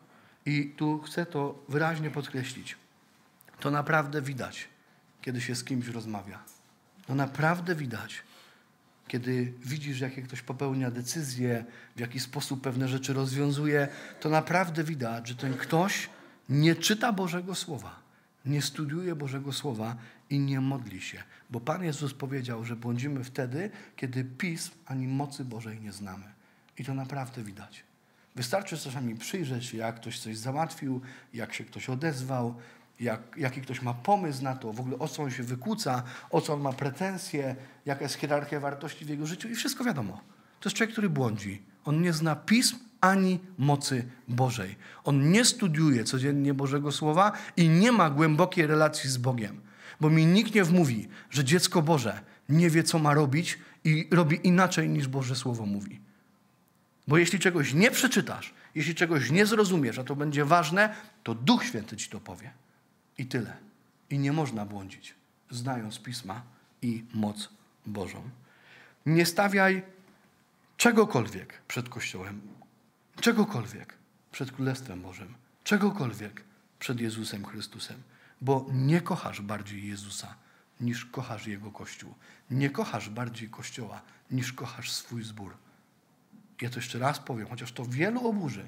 I tu chcę to wyraźnie podkreślić. To naprawdę widać, kiedy się z kimś rozmawia. To naprawdę widać, kiedy widzisz, jakie ktoś popełnia decyzje, w jaki sposób pewne rzeczy rozwiązuje. To naprawdę widać, że ten ktoś nie czyta Bożego Słowa, nie studiuje Bożego Słowa i nie modli się. Bo Pan Jezus powiedział, że błądzimy wtedy, kiedy pism ani mocy Bożej nie znamy. I to naprawdę widać. Wystarczy czasami przyjrzeć się, jak ktoś coś załatwił, jak się ktoś odezwał, jak, jaki ktoś ma pomysł na to, w ogóle o co on się wykłóca, o co on ma pretensje, jaka jest hierarchia wartości w jego życiu i wszystko wiadomo. To jest człowiek, który błądzi. On nie zna pism ani mocy Bożej. On nie studiuje codziennie Bożego Słowa i nie ma głębokiej relacji z Bogiem. Bo mi nikt nie wmówi, że dziecko Boże nie wie, co ma robić i robi inaczej, niż Boże Słowo mówi. Bo jeśli czegoś nie przeczytasz, jeśli czegoś nie zrozumiesz, a to będzie ważne, to Duch Święty ci to powie. I tyle. I nie można błądzić, znając Pisma i moc Bożą. Nie stawiaj czegokolwiek przed Kościołem, czegokolwiek przed Królestwem Bożym, czegokolwiek przed Jezusem Chrystusem, bo nie kochasz bardziej Jezusa, niż kochasz Jego Kościół. Nie kochasz bardziej Kościoła, niż kochasz swój zbór. Ja to jeszcze raz powiem, chociaż to wielu oburzy.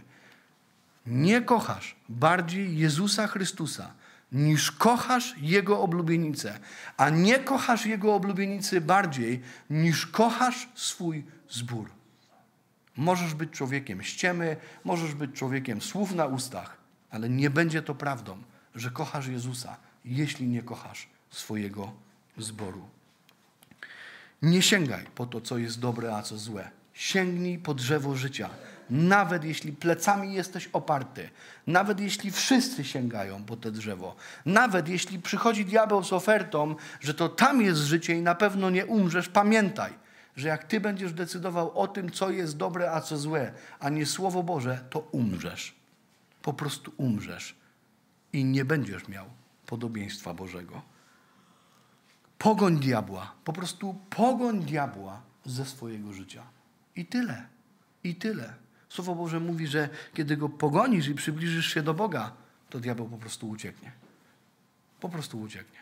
Nie kochasz bardziej Jezusa Chrystusa, niż kochasz Jego oblubienicę, a nie kochasz Jego oblubienicy bardziej, niż kochasz swój zbór. Możesz być człowiekiem ściemy, możesz być człowiekiem słów na ustach, ale nie będzie to prawdą, że kochasz Jezusa, jeśli nie kochasz swojego zboru. Nie sięgaj po to, co jest dobre, a co złe. Sięgnij po drzewo życia. Nawet jeśli plecami jesteś oparty, nawet jeśli wszyscy sięgają po to drzewo, nawet jeśli przychodzi diabeł z ofertą, że to tam jest życie i na pewno nie umrzesz, pamiętaj, że jak ty będziesz decydował o tym, co jest dobre, a co złe, a nie Słowo Boże, to umrzesz. Po prostu umrzesz i nie będziesz miał podobieństwa Bożego. Pogoń diabła, po prostu pogoń diabła ze swojego życia. I tyle. I tyle. Słowo Boże mówi, że kiedy go pogonisz i przybliżysz się do Boga, to diabeł po prostu ucieknie. Po prostu ucieknie.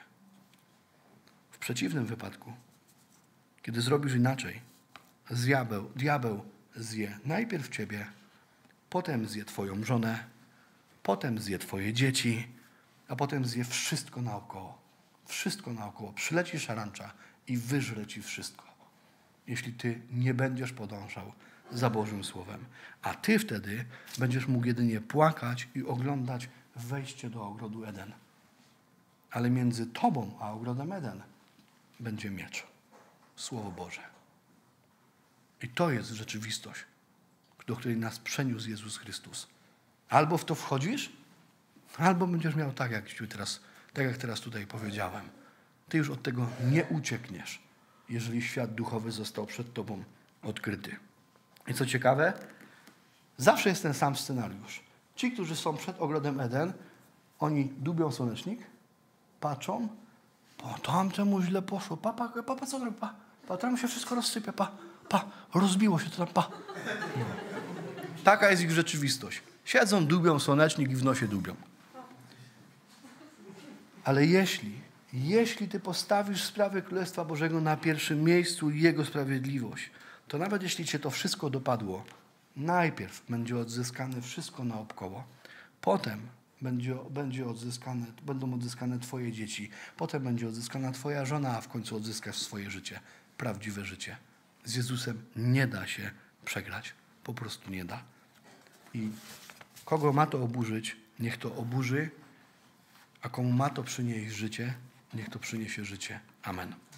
W przeciwnym wypadku, kiedy zrobisz inaczej, diabeł, diabeł zje najpierw ciebie, potem zje twoją żonę, potem zje twoje dzieci, a potem zje wszystko naokoło. Wszystko naokoło. Przyleci szarancza i wyżre ci wszystko. Jeśli ty nie będziesz podążał za Bożym Słowem. A ty wtedy będziesz mógł jedynie płakać i oglądać wejście do ogrodu Eden. Ale między tobą a ogrodem Eden będzie miecz. Słowo Boże. I to jest rzeczywistość, do której nas przeniósł Jezus Chrystus. Albo w to wchodzisz, albo będziesz miał tak, jak ci teraz, tak jak teraz tutaj powiedziałem. Ty już od tego nie uciekniesz, jeżeli świat duchowy został przed tobą odkryty. I co ciekawe, zawsze jest ten sam scenariusz. Ci, którzy są przed ogrodem Eden, oni dubią słonecznik, patrzą, po tamtemu źle poszło, pa, pa, pa, pa co robi, pa, pa, tam się wszystko rozsypie, pa, pa, rozbiło się to tam, pa. No. Taka jest ich rzeczywistość. Siedzą, dubią słonecznik i w nosie dubią. Ale jeśli, jeśli ty postawisz sprawę Królestwa Bożego na pierwszym miejscu i Jego sprawiedliwość, to nawet jeśli cię to wszystko dopadło, najpierw będzie odzyskane wszystko naokoło, potem będzie, będzie odzyskane, będą odzyskane twoje dzieci, potem będzie odzyskana twoja żona, a w końcu odzyskasz swoje życie, prawdziwe życie. Z Jezusem nie da się przegrać. Po prostu nie da. I kogo ma to oburzyć, niech to oburzy, a komu ma to przynieść życie, niech to przyniesie życie. Amen.